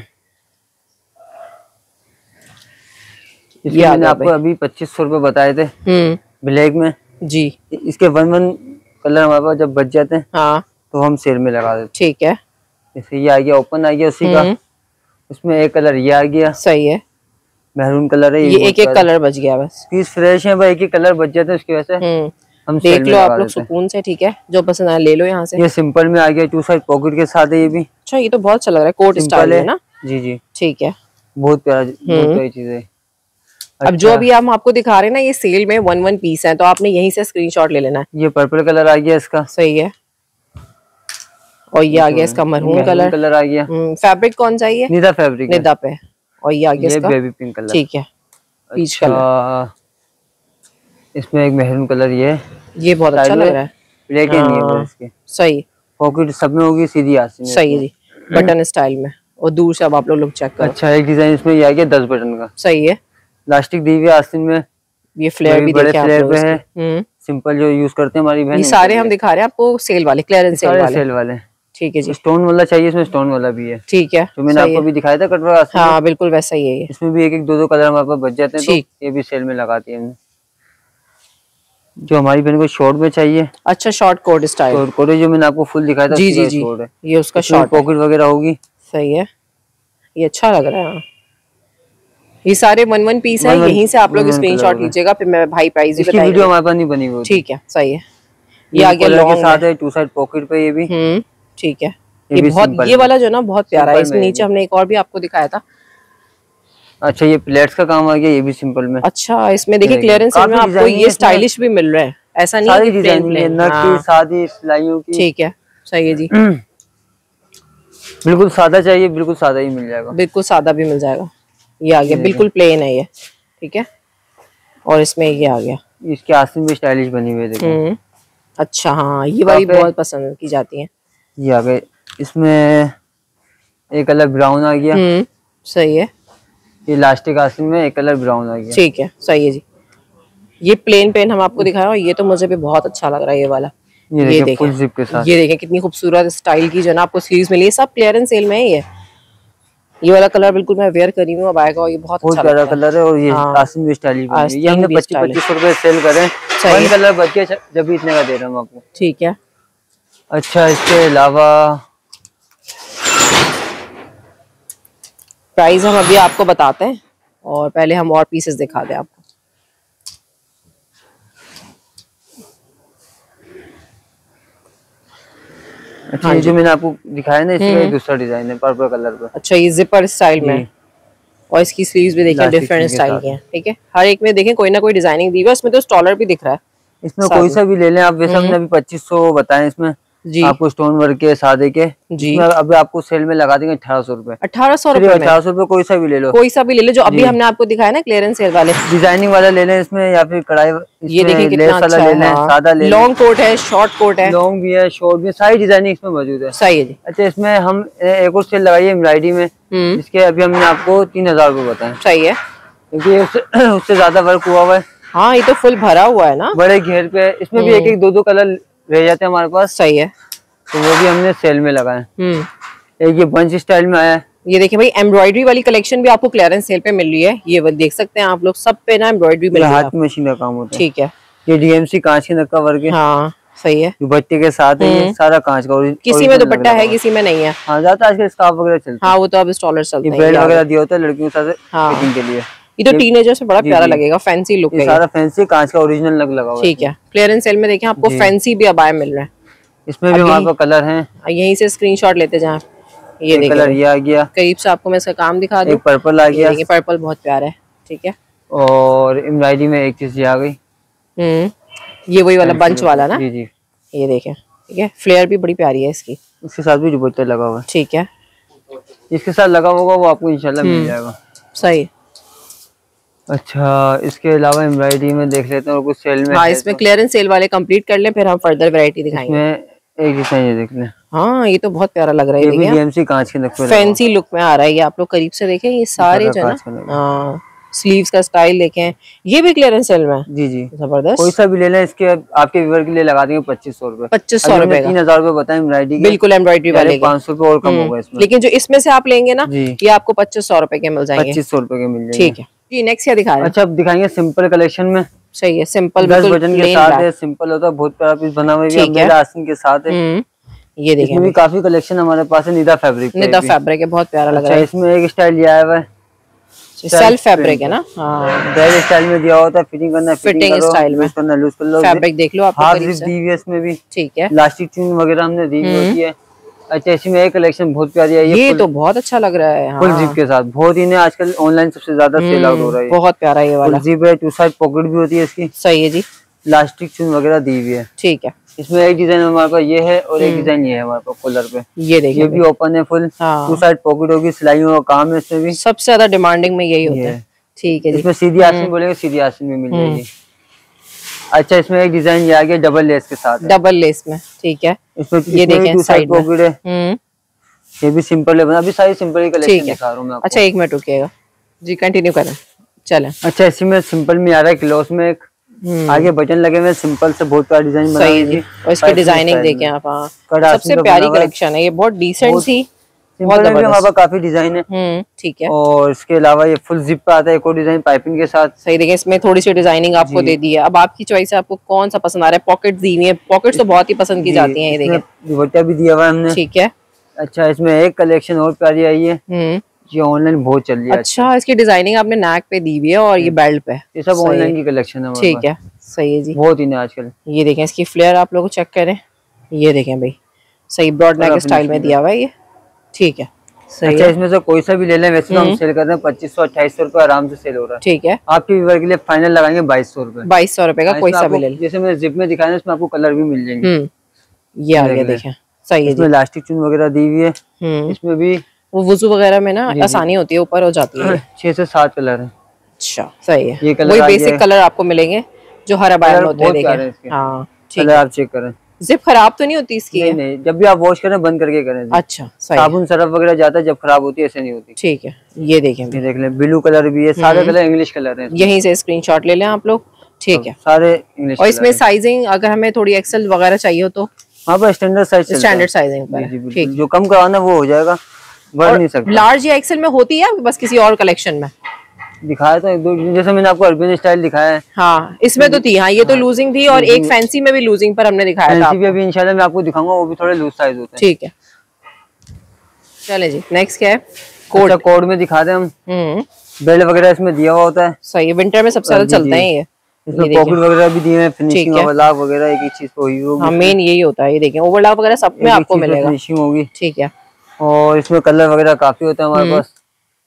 ये मैंने आपको अभी पच्चीस सौ रुपए बताए थे ब्लैक में जी। इसके वन वन कलर हमारे पास जब बच जाते हैं हाँ तो हम सेल में लगा देते, ठीक है। जैसे ये आ गया ओपन आ गया उसी का, उसमें एक कलर ये आ गया, सही है, मैरून कलर है। ये एक एक कलर बच गया, बस पीस फ्रेश है भाई, एक एक कलर बच जाते हैं, उसकी वजह से हम देख लो आप लोग सुकून से, ठीक है। जो पसंद आए ले लो यहाँ से। ये सिंपल में आ गया, टू साइड पॉकेट के साथ है ये भी। अच्छा ये तो बहुत अच्छा लग रहा है, कोट स्टाइल है ना। जी जी ठीक है, बहुत प्यारा बहुत प्यारी चीज है। अच्छा। अब जो अभी हम आपको दिखा रहे हैं ना, ये सेल में वन वन पीस है, तो आपने यहीं से स्क्रीनशॉट ले लेना है। ये पर्पल कलर आ गया इसका, सही है। और ये आ गया इसका मरून कलर कलर आ गया। फैब्रिक कौन चाहिए? निदा फैब्रिक, निदा पे। और ये आ गया इसका बेबी पिंक कलर, ठीक है, पीच कलर। इसमें एक मैरून कलर, ये ये बहुत अच्छा लग रहा है, ब्लैक है नहीं है इसके, सही। पॉकेट सब में होगी सीधी आस्तीन, सही है जी, बटन स्टाइल में। और दूर से अब आप लोग लोग चेक करो। अच्छा एक डिजाइन इसमें ये आ गया दस बटन का, सही है। प्लास्टिक दी हुई आस्तीन में, ये फ्लेयर भी देखे आप लोग है, सिंपल जो यूज करते हैं हमारी बहन। ये सारे हम दिखा रहे हैं आपको सेल वाले, क्लियरेंस सेल वाले, सेल वाले, ठीक है जी। स्टोन वाला चाहिए, इसमें स्टोन वाला भी है, ठीक है, जो मैंने आपको भी दिखाया था कटवा। हाँ बिल्कुल वैसा ही है, इसमें भी एक एक दो दो कलर हमारे पास बच जाते हैं, तो ये भी सेल में लगाती है हमने। जो हमारी बहन को शॉर्ट में चाहिए। अच्छा, short coat style. Short coat जो मैंने आपको फुल दिखाया था। जी जी जी, ये उसका शॉर्ट पॉकेट वगैरह होगी। सही है, ये अच्छा लग रहा है। ये सारे वन वन पीस है, यहीं से आप लोग स्क्रीनशॉट लीजिएगा, फिर मैं भाई प्राइस भी बताएंगे। वीडियो हमारे पास नहीं बनी हुई। ठीक है, सही है। ये आ गया लॉन्ग के साथ है, टू साइड पॉकेट पे ये भी। हम्म, ठीक है। ये बहुत, ये वाला जो ना बहुत प्यारा है। इसमें नीचे हमने एक और भी आपको दिखाया था। अच्छा, ये प्लेट्स का काम आ गया, ये भी सिंपल में। अच्छा, इसमें देखिए क्लियरेंस सेल में आपको ये स्टाइलिश भी मिल रहा है, ऐसा नहीं है कि प्लेन प्लेन। नग की सादी सिलाइयों की। ठीक है, सही है जी। बिल्कुल सादा चाहिए, बिल्कुल सादा ही मिल जाएगा। बिल्कुल सादा भी मिल जाएगा। ये आ गया, बिल्कुल प्लेन है ये। ठीक है, और इसमें ये आ गया, इसके आस्तीन भी स्टाइलिश बनी हुई है, देखिए। अच्छा, हाँ, ये वाली बहुत पसंद की जाती है। ये आ गए, इसमें एक कलर ब्राउन आ गया। हम्म, सही है। ये इलास्टिक आस्तीन में एक कलर ब्राउन आ गया। ठीक है, सही है जी। ये प्लेन पेन हम आपको दिखाया, और ये तो मुझे भी बहुत अच्छा लग रहा है ये वाला। ये, ये देखें फुल जिप के साथ। ये देखें कितनी खूबसूरत स्टाइल की जो ना आपको स्लीव्स मिली है। सब क्लियरेंस सेल में है ये। ये वाला कलर बिल्कुल मैं वेयर करी हूँ अब आएगा, ये बहुत अच्छा प्यारा कलर है। और ये आस्तीन भी स्टाइलिश बनी है। ये हमने पच्चीस पच्चीस रुपए सेल करे, वन कलर बच के जब इतने का दे रहा हूँ आपको। ठीक है। अच्छा, इसके अलावा प्राइस हम अभी आपको बताते हैं, और पहले हम और पीसेस दिखा दें आपको। अच्छा, ये जो मैंने आपको दिखाया ना, इसका दूसरा डिजाइन है पर्पल कलर पे। अच्छा, ये जिपर स्टाइल में, और इसकी स्लीव्स भी देखें डिफरेंट स्टाइल की हैं। ठीक है, हर एक में देखें कोई ना कोई डिजाइनिंग दी हुई है। इसमें तो स्टॉलर भी दिख रहा है, इसमें कोई सा भी ले लें आप। वैसे हमने अभी पच्चीस सौ बताए इसमें जी, आपको स्टोन वर्क के सादे के जी। अभी आपको सेल में लगा देंगे अठारह सौ रूपये। अठारह सौ रूपये अठारह सौ रूपये कोई सा भी ले लो, कोई सा भी ले लो जो अभी हमने आपको दिखाया ना क्लियरेंस सेल वाले। डिजाइनिंग वाला ले लें इसमें, या फिर कढ़ाई। ये देखिए कितना अच्छा है, सादा ले, लॉन्ग कोट है, शॉर्ट कोट है, लॉन्ग भी है, शॉर्ट भी, सारी डिजाइनिंग इसमें मौजूद है। सही है जी। अच्छा, इसमें हम एक और सेल लगाई है एम्ब्रॉयडरी में, इसके अभी हमने आपको तीन हजार रूपये बताए। सही है, क्योंकि उससे ज्यादा वर्क हुआ हुआ है। हाँ, ये तो फुल भरा हुआ है ना, बड़े घेर पे। इसमें भी एक एक दो दो कलर रह जाते हैं हमारे पास। सही है, तो वो भी हमने सेल में लगाए। एक ये बंच स्टाइल में आया है। ये देखिए भाई, एम्ब्रॉयडरी वाली कलेक्शन भी आपको क्लियरेंस सेल पे मिल रही है। ये देख सकते हैं आप लोग, सब पे ना एम्ब्रॉयडरी मिल रही है। हाथ की मशीन का काम होता है। ठीक है, ये डीएमसी कांच के नग का वर्क है। हाँ, सही है। दुपट्टे के साथ है, ये सारा कांच का। किसी में दुपट्टा है, किसी में नहीं है। हाँ, ज्यादा आजकल स्कार्फ वगैरह चलते हैं। हाँ, वो तो अब स्टॉलर चलते हैं। बेल्ट वगैरह दिया होता है लड़कियों के साथ फिटिंग के लिए। ये तो टीनेजर से बड़ा प्यारा लगेगा, फैंसी लुक है। सारा फैंसी कांच का ओरिजिनल नग लगा हुआ है। ठीक है, क्लियरेंस सेल में देखें आपको फैंसी भी अबाया मिल रहा है। इसमें भी हमारे पास कलर हैं, यहीं से स्क्रीनशॉट लेते जाएं। ये देखिए कलर ये आ गया, करीब से आपको मैं इसका काम दिखा दूं। एक पर्पल आ गया, ये पर्पल बहुत प्यारा है। ठीक है, और एम्ब्रॉयडरी में एक चीज ये आ गई। हम्म, ये वही वाला बंच वाला ना। जी जी, ये देखें। ठीक है, फ्लेयर भी बड़ी प्यारी है इसकी। इसके साथ भी दुपट्टा लगा हुआ है। ठीक है, इसके साथ लगा होगा वो आपको इंशाल्लाह मिल जाएगा। सही। अच्छा, इसके अलावा एम्ब्रॉयडरी में देख लेते हैं और कुछ सेल में। हाँ, इसमें क्लियरेंस सेल वाले कंप्लीट कर लें, फिर हम फर्दर वैरायटी दिखाएंगे। एक डिजाइन ये देख लें। हाँ, ये तो बहुत प्यारा लग रहा है। ये भी डीएमसी कांच के नग पे फैंसी लुक में आ रहा है। ये आप लोग करीब से देखें, ये सारे जो है ना, स्लीव्स का स्टाइल देखें। ये भी क्लियरेंस सेल में। जी जी, जबरदस्त। कोई सा भी ले लें, इसके आपके व्यूअर के लिए लगा देंगे पच्चीस सौ रूपये। पच्चीस सौ रूपये तीन हजार रूपये बताए एम्ब्रॉयडरी। बिल्कुल एम्ब्रॉयडरी वाले पाँच सौ रूपये और कम होगा इसमें। लेकिन जो इसमें से आप लेंगे ना, ये आपको पच्चीस सौ रूपये के मिल जाएंगे। पच्चीस सौ रूपये के मिल जाएंगे। ठीक है जी, नेक्स्ट क्या दिखा रहे हैं? अच्छा, अब दिखाएंगे सिंपल कलेक्शन में। सही है, सिंपल दस बटन के साथ है, सिंपल होता है, बहुत प्यारा पीस बना हुआ है, आसन के साथ है। ये देखिए, भी काफी कलेक्शन हमारे पास है। निदा फैब्रिक, निदा फैब्रिक है, बहुत प्यारा लग रहा है। इसमें एक स्टाइल आया हुआ है, सेल्फ फैब्रिक है ना। हाँ, बैग स्टाइल में दिया होता है, फिटिंग करना है, फिटिंग स्टाइल में, करना लूज कर लो। फैब्रिक देख लो आप, हाथ जिप दी हुई है इसमें भी। ठीक है, इलास्टिक चून वगैरह हमने दी होती है। अच्छा, इसमें एक कलेक्शन बहुत प्यारी है। ये तो बहुत अच्छा लग रहा है। फुल जिप के साथ, बहुत ही आजकल ऑनलाइन सबसे ज्यादा सेल आउट हो रहा है। बहुत प्यारा ये वाला जिप है, टू साइड पॉकेट भी होती है इसकी। सही है जी, इलास्टिक चून वगैरह दी हुई है। ठीक है, इसमें एक डिजाइन हमारे पास ये है, और एक डिजाइन ये है हमारे पास कॉलर पे। ये देखिए, ये भी ओपन है फुल, टू साइड पॉकेट होगी, सिलाइयों का काम है इसमें भी। सबसे ज्यादा डिमांडिंग में यही होता है। ठीक है, इसमें सीधी आस्तीन बोलेंगे, सीधी आस्तीन में मिल जाएगी। अच्छा, इसमें एक डिजाइन ये आ गया डबल लेस के साथ, डबल लेस में। ठीक है, इसमें ये देखें साइड पॉकेट है। ये भी सिंपल है, अभी सारी सिंपल ही कलेक्शन दिखा रहा हूं मैं आपको। अच्छा, एक मिनट रुकिएगा जी, कंटिन्यू करें, चलें। अच्छा, इसमें सिंपल में आ रहा है, क्लॉथ में एक आगे बटन लगे हुए, सिंपल से बहुत प्यारा डिजाइन बना है। और इसकी डिजाइनिंग देखें आप। हाँ, सबसे प्यारी कलेक्शन है ये, बहुत डिसेंट सी बहुत जबरदस्त। हमारे पास काफी डिजाइन है। हम्म ठीक है। और इसके अलावा ये फुल जिप पे आता है एक और डिजाइन पाइपिंग के साथ। सही देखिए, इसमें थोड़ी सी डिजाइनिंग आपको दे दी है। अब आपकी चॉइस है, आपको कौन सा पसंद आ रहा है। पॉकेट्स दी हुई है, पॉकेट्स तो बहुत ही पसंद की जाती हैं। ये देखिए दुपट्टा भी दिया हुआ है हमने। ठीक है। अच्छा, इसमें एक कलेक्शन और प्यारी आई है, ये ऑनलाइन बहुत चल रही है। अच्छा, इसकी डिजाइनिंग आपने नेक पे दी हुई है और ये बेल्ट पे। ये सब ऑनलाइन की कलेक्शन है। ठीक है, सही है जी, बहुत ही आजकल। ये देखें इसकी फ्लेयर आप लोग चेक करें, ये देखें भाई सही ब्रॉड नेक स्टाइल में दिया हुआ है ये। ठीक है, सही अच्छा है। इसमें से कोई सा भी ले लें, वैसे तो हम सेल कर रहे हैं पच्चीस सौ अट्ठाईस सौ रुपए आराम से सेल हो रहा है। ठीक है, आपके व्यूअर के लिए फाइनल लगाएंगे बाईस सौ रुपए। बाईस सौ रुपए का कोई सा भी ले लें। जैसे मैंने जिप में दिखाया ना, इसमें आपको कलर भी मिल जाएंगे। ये आ गया देखें, सही है। इसमें इलास्टिक चुन वगैरह दी हुई है। इसमें भी वो वुजू वगैरह में ना आसानी होती है, ऊपर हो जाती है। छह से सात कलर है। अच्छा, सही है। ये कलर वही बेसिक कलर आपको मिलेंगे जो हर अबाया में होते हैं। देखें, हाँ ठीक है, आप चेक करें। जिप खराब तो नहीं होती इसकी? नहीं, नहीं, जब भी आप वॉश करें बंद करके करें। अच्छा, सही। साबुन सरफ वगैरह जाता है, जब खराब होती है ऐसे नहीं होती। ठीक है, ये देखें, ये देख लें, ब्लू कलर भी है, सारे कलर इंग्लिश कलर हैं। यहीं से स्क्रीनशॉट ले लें आप लोग। ठीक है, सारे इंग्लिश। और इसमें साइजिंग अगर हमें थोड़ी एक्सेल वगैरह चाहिए हो तो हाँ बस स्टैंडर्ड साइज, स्टैंडर्ड साइजिंग पर। ठीक, जो कम करवाना वो हो जाएगा, बढ़ नहीं सकता। लार्ज या एक्सेल में होती है बस किसी और कलेक्शन में दिखाया तो एक दो, जैसे मैंने आपको अरबियन स्टाइल दिखाया है। हाँ, इसमें तो थी। हाँ, ये तो लूजिंग थी और एक फैंसी में भी लूजिंग पर हमने दिखाया था। अभी इंशाल्लाह मैं आपको दिखाऊंगा, वो भी थोड़े लूज साइज होते हैं। ठीक है, चले जी, नेक्स्ट क्या है? कोड। अच्छा, कोड में दिखा दें हम। बेल्ट वगैरह इसमें दिया हुआ होता है। सही है, विंटर में सबसे ज्यादा चलते हैं ये। इसमें पॉकेट वगैरह भी दिए हैं, फिनिशिंग ओवरलॉक वगैरह एक एक चीज तो हुई होगी। हाँ, मेन यही होता है। ये देखें, ओवरलॉक वगैरह सब में आपको मिलेगा, फिनिशिंग होगी। ठीक है, और इसमें कलर वगैरह काफी होता है हमारे पास।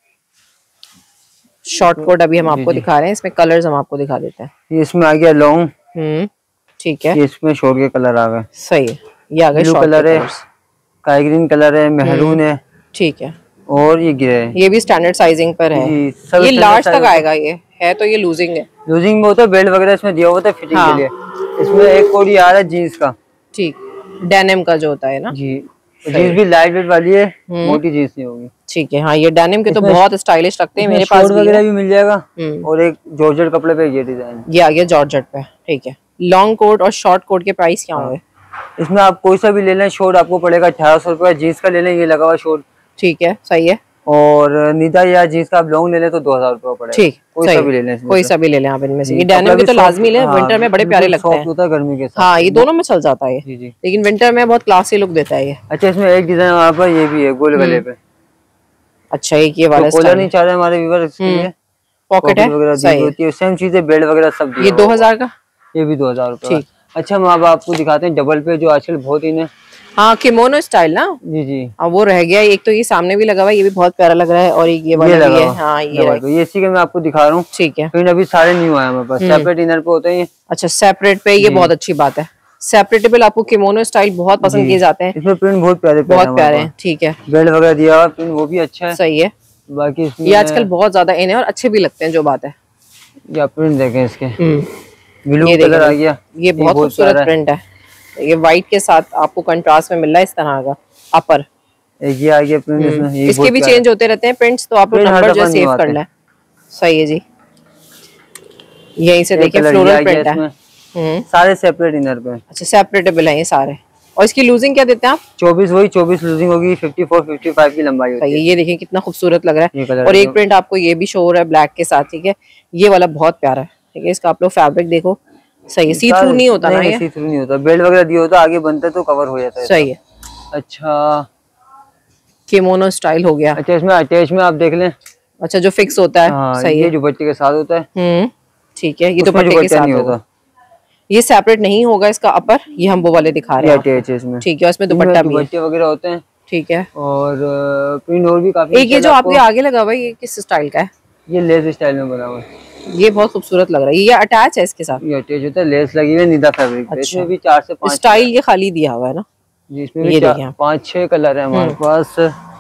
शॉर्ट कोट अभी हम आपको दिखा रहे हैं, इसमें कलर्स हम आपको दिखा देते हैं। ये इसमें आ गया लॉन्ग। हम्म ठीक है, ये इसमें शॉर्ट के कलर आ गए। सही है, ये आ गए ब्लू कलर है, स्काई ग्रीन कलर है, मेहरून है। ठीक है, और ये ग्रे है। ये भी स्टैंडर्ड साइजिंग पर है। ये लार्ज तक आएगा, ये है तो ये लूजिंग है। लूजिंग में होता है, बेल्ट वगैरह इसमें दिया होता है फिटिंग के लिए। इसमें एक कोड आ रहा है जीन्स का। ठीक, डेनिम का जो होता है ना जी, जीन्स भी लाइट वेट वाली है, मोटी जीन्स नहीं होगी। ठीक है, हाँ ये डेनिम के तो बहुत स्टाइलिश लगते हैं, मेरे पास भी वगैरह भी मिल जाएगा। और एक जॉर्जेट कपड़े पे ये डिजाइन, ये आ गया जॉर्जेट पे। ठीक है, लॉन्ग कोट और शॉर्ट कोट के प्राइस क्या होंगे? इसमें आप कोई सा भी ले लें, शॉर्ट आपको पड़ेगा अठारह सौ रुपए। जीन्स का ले लें, ये लगा हुआ शॉर्ट। ठीक है, सही है। और निदा या जीन्स का आप लॉन्ग ले लें तो दो हजार रुपए पड़ेगा। ठीक, कोई सा भी ले लें, कोई सा भी ले लें आप इनमें से। ये डेनिम भी तो लाजमी ले, विंटर में बड़े प्यारे लगते हैं। होता है गर्मी के साथ। हाँ, ये दोनों में चल जाता है ये, लेकिन विंटर में बहुत क्लासी लुक देता है ये। अच्छा, इसमें एक डिजाइन वहाँ पर ये भी है गोल गले पे। अच्छा, एक ये वाला कॉलर नहीं चाह रहे हमारे व्यूअर, इसके लिए पॉकेट है वगैरह होती है, सेम चीजें, बेल्ट वगैरह सब। ये दो हजार का, ये भी दो हजार रुपए। अच्छा, हम अब आपको दिखाते हैं डबल पे, जो आजकल बहुत इन है। हाँ, किमोनो स्टाइल ना। जी जी, अब वो रह गया। एक तो ये सामने भी लगा हुआ है, ये भी बहुत प्यारा लग रहा है, और एक ये वाला भी है। हाँ, ये ये इसी के मैं आपको दिखा रहा हूँ। ठीक है, लेकिन अभी सारे न्यू आए हमारे पास, सेपरेट इनर पे होते हैं। अच्छा, सेपरेट पे, ये बहुत अच्छी बात है। सेपरेटेबल आपको किमोनो स्टाइल बहुत पसंद किए जाते हैं। इसमें प्रिंट बहुत प्यारे बहुत प्यारे हैं। ठीक है, बेल्ट वगैरह दिया हुआ, प्रिंट वो भी अच्छा है। सही है। बाकी ये आजकल बहुत ज्यादा इन है और अच्छे भी लगते हैं, जो बात है। ये प्रिंट देखें इसके, ब्लू कलर आ गया, ये बहुत खूबसूरत प्रिंट है। ये व्हाइट के साथ आपको कंट्रास्ट में मिल रहा है इस तरह का अपर। ये आ गया प्रिंट इसमें, ये इसके भी चेंज होते रहते हैं प्रिंट्स, तो आप नंबर जो सेव कर लें। सही है जी, यहीं से देखिए फ्लोरल प्रिंट है। सारे सेपरेट इनर पे। अच्छा, सेपरेटेबल है ये सारे। और इसकी लूजिंग क्या देते हैं आप? चौबीस, वही चौबीस लूजिंग होगी, चौवन, पचपन की लंबाई होती है। ये देखिए कितना खूबसूरत लग रहा है। और एक प्रिंट आपको ये भी शो हो रहा है ब्लैक के साथ। ठीक है, ये वाला बहुत प्यारा है। ठीक है, इसका आप लोग फैब्रिक देखो, सही है, सी थ्रू नहीं होता ना, ये सी थ्रू नहीं होता। बेल्ट वगैरह दिया होता, आगे बनता है तो कवर हो जाता है। सही है। अच्छा, किमोनो स्टाइल हो गया। अच्छा, इसमें अटैच में आप देख लें। अच्छा, जो फिक्स होता है। सही है, ये दुपट्टे के साथ होता है। हम्म ठीक है, ये दुपट्टे के साथ होगा। ये सेपरेट नहीं होगा इसका अपर, ये हम वो वाले दिखा रहे हैं इसमें। ठीक है, इसमें दुपट्टा भी दुपट्टे वगैरह होते हैं। ठीक है, और प्रिंट और भी काफी। एक ये जो आपके आगे लगा हुआ है, ये किस स्टाइल का है? ये लेस स्टाइल में बना हुआ है। ये बहुत खूबसूरत लग रहा है। ये अटैच है इसके साथ? ये अटैच होता है, लेस लगी हुई है निदा फैब्रिक पे। इसमें भी चार से पांच स्टाइल ये खाली दिया हुआ है ना। जी, इसमें भी पांच छह कलर है हमारे पास।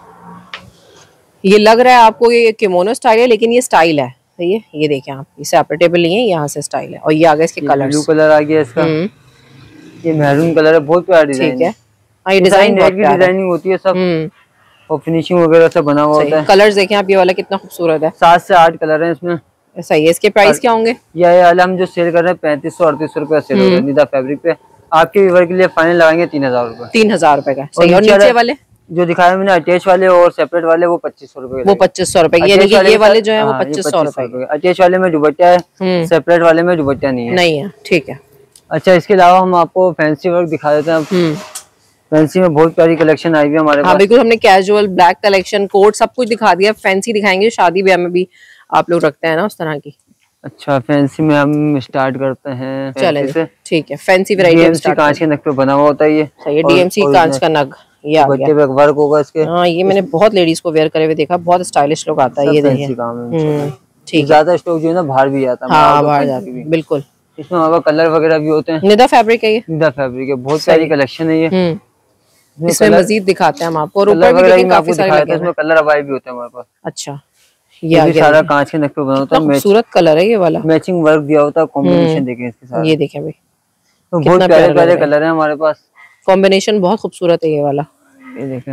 ये लग रहा है आपको ये किमोनो स्टाइल है, लेकिन ये स्टाइल है। सही है, ये देखें आप, ये सेपरेटेबल नहीं है, यहाँ से स्टाइल है। और ये आ गया इसके कलर्स। ब्लू कलर आ गया इसका, ये मैरून कलर है, बहुत प्यारा डिजाइन है। ठीक है, हाँ ये डिजाइन बहुत प्यारा है, डिजाइनिंग होती है सब, और फिनिशिंग वगैरह सब बना हुआ होता है। कलर्स देखें आप, ये वाला कितना खूबसूरत है। सात से आठ कलर है इसमें। सही है, इसके प्राइस क्या होंगे? ये हम जो सेल कर रहे हैं पैंतीस सौ अड़तीस सौ रुपए सेल निदा फैब्रिक पे। आपके व्यूअर के लिए फाइनल लगाएंगे तीन हजार रुपए। तीन हजार रुपए का। सही, और नीचे वाले? जो दिखाया मैंने अटैच वाले और सेपरेट वाले वो पच्चीस सौ रूपये वो पच्चीस सौ रूपये यानी कि ये वाले जो है वो पच्चीस सौ रूपये। अटैच वाले में दुपट्टा है, सेपरेट वाले में दुपट्टा नहीं है। नहीं है, ठीक है। अच्छा, इसके अलावा हम आपको फैंसी वर्क दिखा देते हैं। फैंसी में बहुत प्यारी कलेक्शन आई हुई है हमारे पास। हाँ बिल्कुल, हमने कैजुअल, ब्लैक कलेक्शन, कोट सब कुछ दिखा दिया। फैंसी दिखाएंगे, शादी ब्याह में भी आप लोग रखते हैं ना उस तरह की। अच्छा, फैंसी में हम स्टार्ट करते हैं। चलें, ठीक है। फैंसी वैरायटी कांच के नग पे बना हुआ होता है ये। सही है, डीएमसी कांच का नग। ये आ गया, पे वर्क होगा इसके। हाँ, ये मैंने बहुत लेडीज को वेयर करे हुए देखा, बहुत स्टाइलिश लुक आता है। ये देखिए, ठीक है। ज्यादा स्टॉक जो है ना बाहर भी जाता है। हाँ, बाहर जाता है बिल्कुल। इसमें हमारे कलर वगैरह भी होते हैं। निदा फैब्रिक है ये, निदा फैब्रिक है, बहुत सारी कलेक्शन है ये। इसमें मजीद दिखाते हैं हम आपको, और ऊपर भी देखिए काफी सारे लगे हैं। इसमें कलर अवाइल भी होते हैं हमारे पास। अच्छा, ये भी सारा कांच के नग पे बना होता है। खूबसूरत कलर है ये वाला, मैचिंग वर्क दिया होता है। कॉम्बिनेशन देखें इसके साथ, ये देखें भाई, तो बहुत प्यारे प्यारे कलर है हमारे पास। कॉम्बिनेशन बहुत खूबसूरत है ये वाला। ये देखें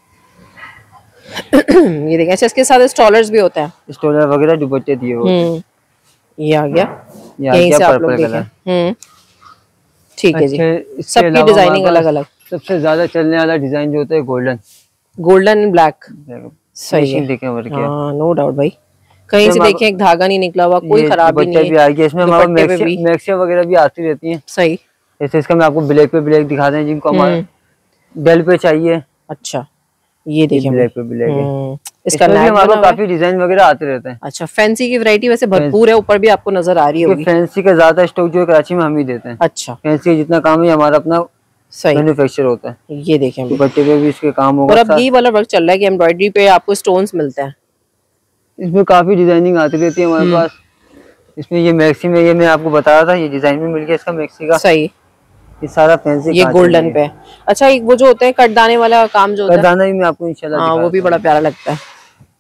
ये देखें। अच्छा, इसके साथ स्टॉलर्स भी होता है, स्टॉलर वगैरह दुपट्टे दिए होते हैं। ये आ गया, यहीं से आप लोग देखें। ठीक है जी। सबकी डिजाइनिंग अलग अलग। सबसे ज्यादा चलने वाला डिजाइन जो होता है गोल्डन, गोल्डन एंड ब्लैक। सही है, देखें वर्क है। हाँ, नो डाउट भाई। कहीं से देखें एक धागा नहीं निकला हुआ, कोई खराबी नहीं है। भी आ गया इसमें, हमारा मैक्सिया वगैरह भी आती रहती हैं। सही। जैसे इसका मैं आपको ब्लैक पे ब्लैक दिखा दें जिनको हमारा डेल पे चाहिए। अच्छा, ये देखिए ब्लैक पे ब्लैक है। इसका हमारे काफी डिजाइन वगैरह आते रहते हैं। अच्छा, फैंसी की वैरायटी वैसे भरपूर है, ऊपर भी आपको नजर आ रही होगी। फैंसी का ज्यादा स्टॉक जो है कराची में हम ही देते हैं। अच्छा, फैंसी जितना काम है हमारा अपना सही मैन्युफैक्चर होता है। ये देखें, दुपट्टे पे भी इसके काम होगा। और अब ये वाला वर्क चल रहा है कि एम्ब्रॉयडरी पे आपको स्टोन्स मिलते हैं। इसमें काफी डिजाइनिंग आती रहती है हमारे पास। इसमें ये मैक्सी में, ये मैं आपको बता रहा था, ये डिजाइन भी मिल गया इसका मैक्सी का। सही। ये सारा फैंसी, ये गोल्डन पे। अच्छा, एक वो जो होता है कटदाने वाला काम जो होता है, कटदाना भी मैं आपको इंशाल्लाह हाँ, वो भी बड़ा प्यारा लगता है।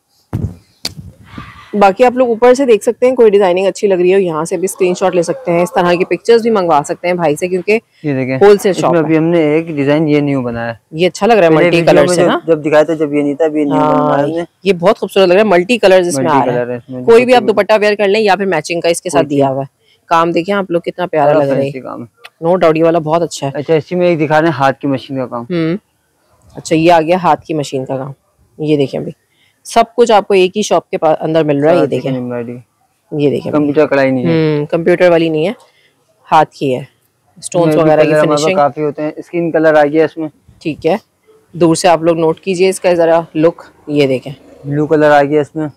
बाकी आप लोग ऊपर से देख सकते हैं, कोई डिजाइनिंग अच्छी लग रही है यहाँ से भी स्क्रीनशॉट ले सकते हैं। इस तरह की पिक्चर्स भी मंगवा सकते हैं भाई से, क्योंकि ये देखें होलसेल शॉप है। अभी हमने एक डिजाइन ये न्यू बनाया है, ये अच्छा लग रहा है मल्टी कलर से ना। जब दिखाया था जब ये नहीं था, अभी न्यू बनाया है। ये बहुत खूबसूरत लग रहा है, मल्टी कलर्स इसमें आ रहा है। कोई भी आप दुपट्टा वेयर कर लें या फिर मैचिंग का इसके साथ दिया हुआ है। काम देखिए आप लोग कितना प्यारा लग रहा है। नो डाउट ये वाला बहुत अच्छा है। अच्छा, इसी में एक दिखा रहे हैं हाथ की मशीन का काम। हम्म अच्छा, ये आ गया हाथ की मशीन का काम। ये देखें अभी सब कुछ आपको एक ही शॉप के अंदर मिल रहा है। ये देखें, ये देखें, कंप्यूटर कढ़ाई नहीं है, कंप्यूटर वाली नहीं है, हाथ की है। स्टोन्स वगैरह की फिनिशिंग काफी होते हैं। स्किन कलर आ गया इसमें, ठीक है। दूर से आप लोग नोट कीजिए इसका जरा लुक। ये देखें, ब्लू कलर आ गया इसमें।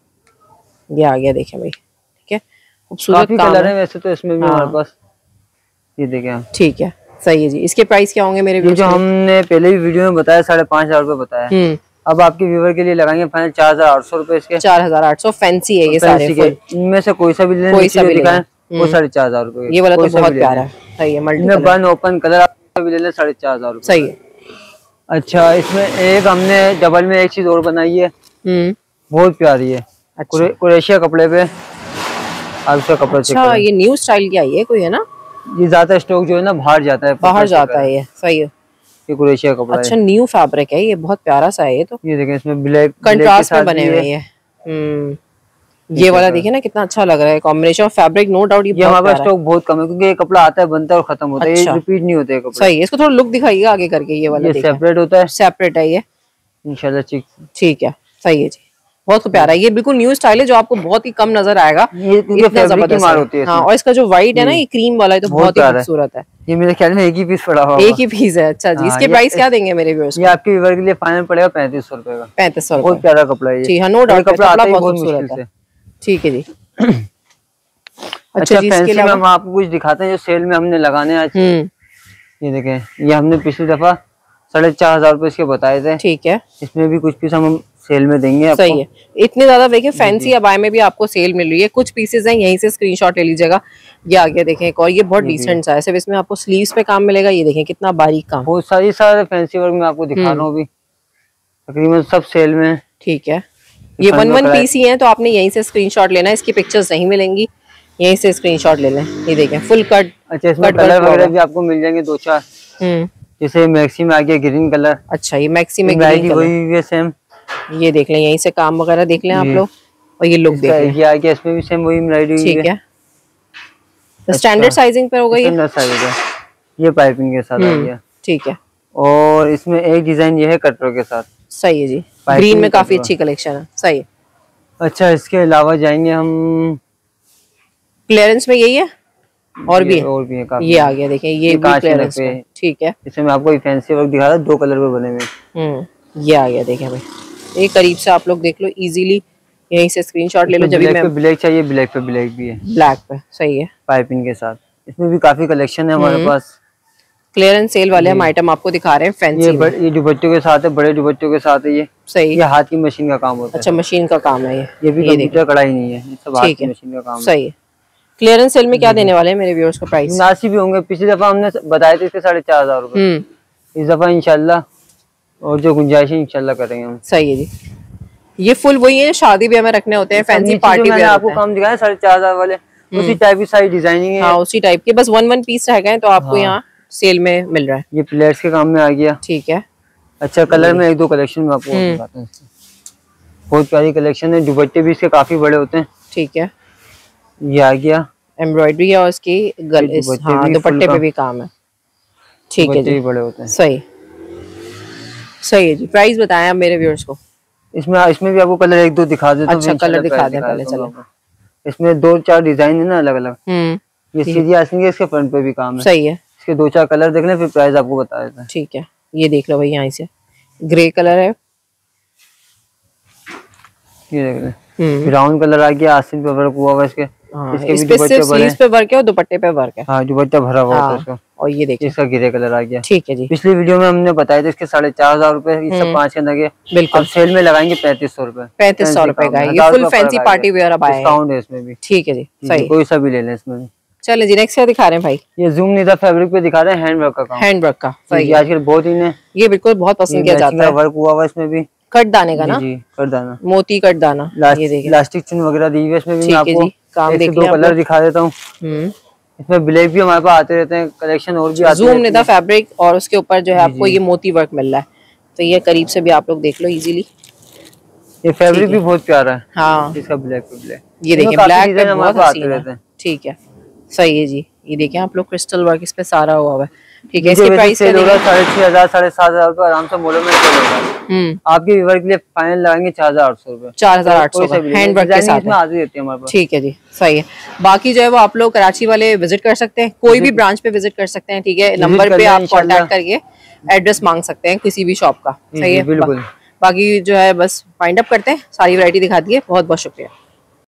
हम्म ये आ गया, देखें भाई, ठीक है, खूबसूरत कलर है वैसे तो इसमें भी हमारे पास। ये देखें, ठीक है, सही है जी। इसके प्राइस क्या होंगे मेरे जो हमने पहले भी वीडियो में बताया साढ़े पाँच हजार रूपए बताया, अब आपके व्यूवर के लिए लगाएंगे फाइनल चार हजार आठ सौ रूपए इसके। चार हजार आठ सौ फैंसी है ये सारे, इनमें से कोई सा भी लेने कोई सा भी दिखाएं वो साढ़े चार हजार रूपए। ये वाला तो बहुत प्यारा है, सही है। मल्टी वन ओपन कलर आप भी ले लें साढ़े चार हजार रूपए, सही है। अच्छा, इसमें एक हमने डबल में एक चीज और बनाई है, बहुत प्यारी है। कुरेशिया कपड़े पे आप इसका कपड़ा। अच्छा, ये न्यू स्टाइल की आई है कोई, है ना? ये ज्यादा स्टॉक जो है ना बाहर जाता है, बाहर जाता है, ये सही है। ये कुरेशिया कपड़ा अच्छा, न्यू फैब्रिक है, ये बहुत प्यारा सा है। ये तो ये देखें, इसमें ब्लैक कंट्रास्ट में बने हुए हैं। हम्म ये वाला देखिए ना कितना अच्छा लग रहा है, combination of fabric. No doubt ये हमारे पास स्टॉक बहुत कम है, क्योंकि ये कपड़ा आता है, बनता है और खत्म होता है, ये रिपीट नहीं होते कपड़े। सही है। इसको थोड़ा लुक दिखाइएगा आगे करके। ये वाला सेपरेट होता है, सेपरेट है ये इंशाल्लाह। ठीक है, सही है जी, बहुत प्यारा है। ये बिल्कुल न्यू स्टाइल है जो आपको बहुत ही कम नजर आएगा, इतना जबरदस्त होती है। हाँ, और इसका जो व्हाइट है ना, ये क्रीम वाला है, तो बहुत ही खूबसूरत है। ये मेरे ख्याल में एक ही पीस पड़ा हुआ, एक ही पीस है। अच्छा जी, इसके प्राइस क्या देंगे मेरे व्यूअर्स? ये आपके व्यूअर के लिए फाइनल पड़ेगा पैंतीस सौ रुपए का। पैंतीस सौ, बहुत प्यारा कपड़ा है। जी हाँ, नो डाउट कपड़ा बहुत खूबसूरत है। ठीक है जी। अच्छा, फैंसी में हम आपको कुछ दिखाते हैं जो सेल में हमने लगाने आज। ये देखें, ये हमने पिछली दफा साढ़े चार हजार रूपए इसके बताए थे। ठीक है, इसमें भी कुछ पीस हम सेल में देंगे आपको। सही है। इतने ज्यादा देखिए फैंसी अबाए में भी आपको सेल मिल रही है। कुछ पीसेस हैं, यहीं से स्क्रीनशॉट ले लीजिएगा। ये आगे देखें एक और, ये बहुत डिसेंट सा है। सिर्फ इसमें आपको स्लीव्स पे काम मिलेगा। ये देखें कितना बारीक काम, बहुत सारी सारे फैंसी वर्क में आपको दिखा रहा हूँ अभी, तकरीबन सब सेल में। ठीक है, ये वन वन पीस ही है, तो आपने यहीं से स्क्रीनशॉट लेना है। इसकी पिक्चर्स नहीं मिलेंगी, यहीं से स्क्रीनशॉट ले लें। ये देखें फुल कट। अच्छा, इसमें कलर वगैरह भी आपको मिल जाएंगे दो चार। जैसे मैक्सी में आ गया ग्रीन कलर। अच्छा, ये मैक्सी में ग्रीन कलर सेम। ये देख लें, यहीं से काम वगैरह देख लें आप लोग, और ये लुक देख लें। ये आ गया, इसमें भी सेम वही एम्ब्रॉयडरी। ठीक है, स्टैंडर्ड साइजिंग पे हो गई है। ये पाइपिंग के साथ आ गया। ठीक है, और इसमें एक डिजाइन ये है कटरों के साथ। सही है जी, ग्रीन में काफी अच्छी कलेक्शन है। सही है। अच्छा, इसके अलावा जाएंगे हम क्लियरेंस में, यही है और भी है, और भी है काफी। ये आ गया देखिए, ये, ये भी क्लियरेंस में। ठीक है, इसमें आपको फैंसी वर्क दिखा रहा है, दो कलर में बने हुए। हम्म ये आ गया देखिए भाई, एक करीब से आप लोग देख लो इजीली, यहीं से स्क्रीनशॉट ले लो। जब भी ब्लैक चाहिए, ब्लैक पे ब्लैक भी है, ब्लैक पे। सही है, पाइपिंग के साथ। इसमें भी काफी कलेक्शन है हमारे पास। क्लियरेंस सेल वाले हम आइटम आपको दिखा रहे हैं फैंसी। ये ये दुपट्टों के साथ है, बड़े दुपट्टों के साथ है ये। सही, ये हाथ की मशीन का काम होता है। अच्छा, मशीन का काम है ये। ये भी कंप्यूटर कढ़ाई नहीं है, ये सब हाथ की मशीन का काम है। सही है। क्लियरेंस सेल में क्या देने वाले हैं मेरे व्यूअर्स को प्राइस? मुनासिब भी होंगे, पिछली दफा हमने बताए थे इसके साढ़े चार हजार रूपए, इस दफा इंशाल्लाह और जो गुंजाइश है इंशाल्लाह करेंगे हम। सही है जी। ये फुल वही है शादी ब्याह में रखने होते हैं, फैंसी पार्टी वेयर। आपको काम दिखाया साढ़े चार हजार वाले, उसी टाइप की सारी डिजाइनिंग है। हाँ, उसी टाइप के, बस वन वन पीस रह गए तो आपको यहाँ सेल में मिल रहा है। ये प्लेट्स के काम में आ गया। ठीक है। अच्छा, कलर में एक दो कलेक्शन में आपको दिखाते हैं। बहुत प्यारी कलेक्शन है, दुपट्टे भी इसके काफी बड़े होते हैं। ठीक है, ये आ गया एम्ब्रॉयडरी है और इसकी गले, हाँ, दुपट्टे पे भी काम है। ठीक है जी, बड़े होते हैं। सही सही है जी। प्राइस बताएं आप मेरे व्यूअर्स को। इसमें इसमें भी आपको कलर एक दो दिखा देता हूं। अच्छा, कलर दिखा दें पहले, चलो। इसमें दो चार डिजाइन है ना अलग अलग। ये सीधी आस्तीन है, इसके फ्रंट पे भी काम है। सही है। इसके दो चार कलर देख लें, फिर प्राइस आपको बता देता है। ठीक है, ये देख लो भाई, यहाँ से ग्रे कलर है, ये देख लें, ब्राउन कलर आ गया, आस्तीन पे वर्क हुआ हुआ इसके। हाँ, इसके इस पे सिर्फ स्लीव्स पे वर्क है और दुपट्टे पे वर्क है। हाँ, दुपट्टा भरा हुआ होता है इसका। और ये देखिए, इसका ग्रे कलर आ गया। ठीक है जी। पिछली वीडियो में हमने बताया था इसके साढ़े चार हजार रूपए, इस सब पांच के लगे। बिल्कुल, अब सेल में लगाएंगे पैंतीस सौ रूपए। पैंतीस सौ रूपए का ये फुल फैंसी पार्टी वेयर अब आया है। डिस्काउंट है इसमें भी। ठीक है जी, सही, कोई सा भी ले लें इसमें। चले जी, नेक्स्ट क्या दिखा रहे हैं भाई? ये जूम निदा फैब्रिक पे दिखा रहे हैं, हैंड वर्क का काम। हैंड वर्क का, सही, आजकल बहुत इन है, ये बिल्कुल बहुत पसंद किया जाता है। वर्क हुआ हुआ इसमें भी, कट दाने का ना, जी कट दाना, मोती कट दाना। ये देखिए, इलास्टिक चुन वगैरह दी हुई है इसमें भी। मैं आपको काम देख दो कलर दिखा देता हूँ। इसमें ब्लैक भी हमारे पास आते रहते हैं, कलेक्शन और भी आते हैं। जूम निदा फैब्रिक और उसके ऊपर जो है आपको ये मोती वर्क मिल रहा है, तो ये करीब से भी आप लोग देख लो इजीली। ये फैब्रिक भी बहुत प्यारा है। हाँ, इसका ब्लैक पे ब्लैक, ये देखिए ब्लैक पे बहुत आते रहते हैं। ठीक है, सही है जी। ये देखिए आप लोग क्रिस्टल वर्क इस पे सारा हुआ हुआ है। ठीक है, इसकी प्राइस सेल होगा साढ़े छह हजार साढ़े सात हजार रूपए आराम से मोलो में सेल होगा। आपके व्यूअर के लिए फाइनल लगाएंगे चार हजार आठ सौ रूपए। चार हजार आठ सौ हैंड वर्क के साथ में आती रहती है हमारे पास। ठीक है जी, सही है। बाकी जो है वो आप लोग कराची वाले विजिट कर सकते हैं, कोई भी ब्रांच पे विजिट कर सकते हैं। ठीक है, नंबर पे आप कॉन्टेक्ट करके एड्रेस मांग सकते हैं किसी भी शॉप का। सही है, बिल्कुल। बाकी जो है बस फाइंड अप करते हैं, सारी वैरायटी दिखा दी है। बहुत बहुत शुक्रिया।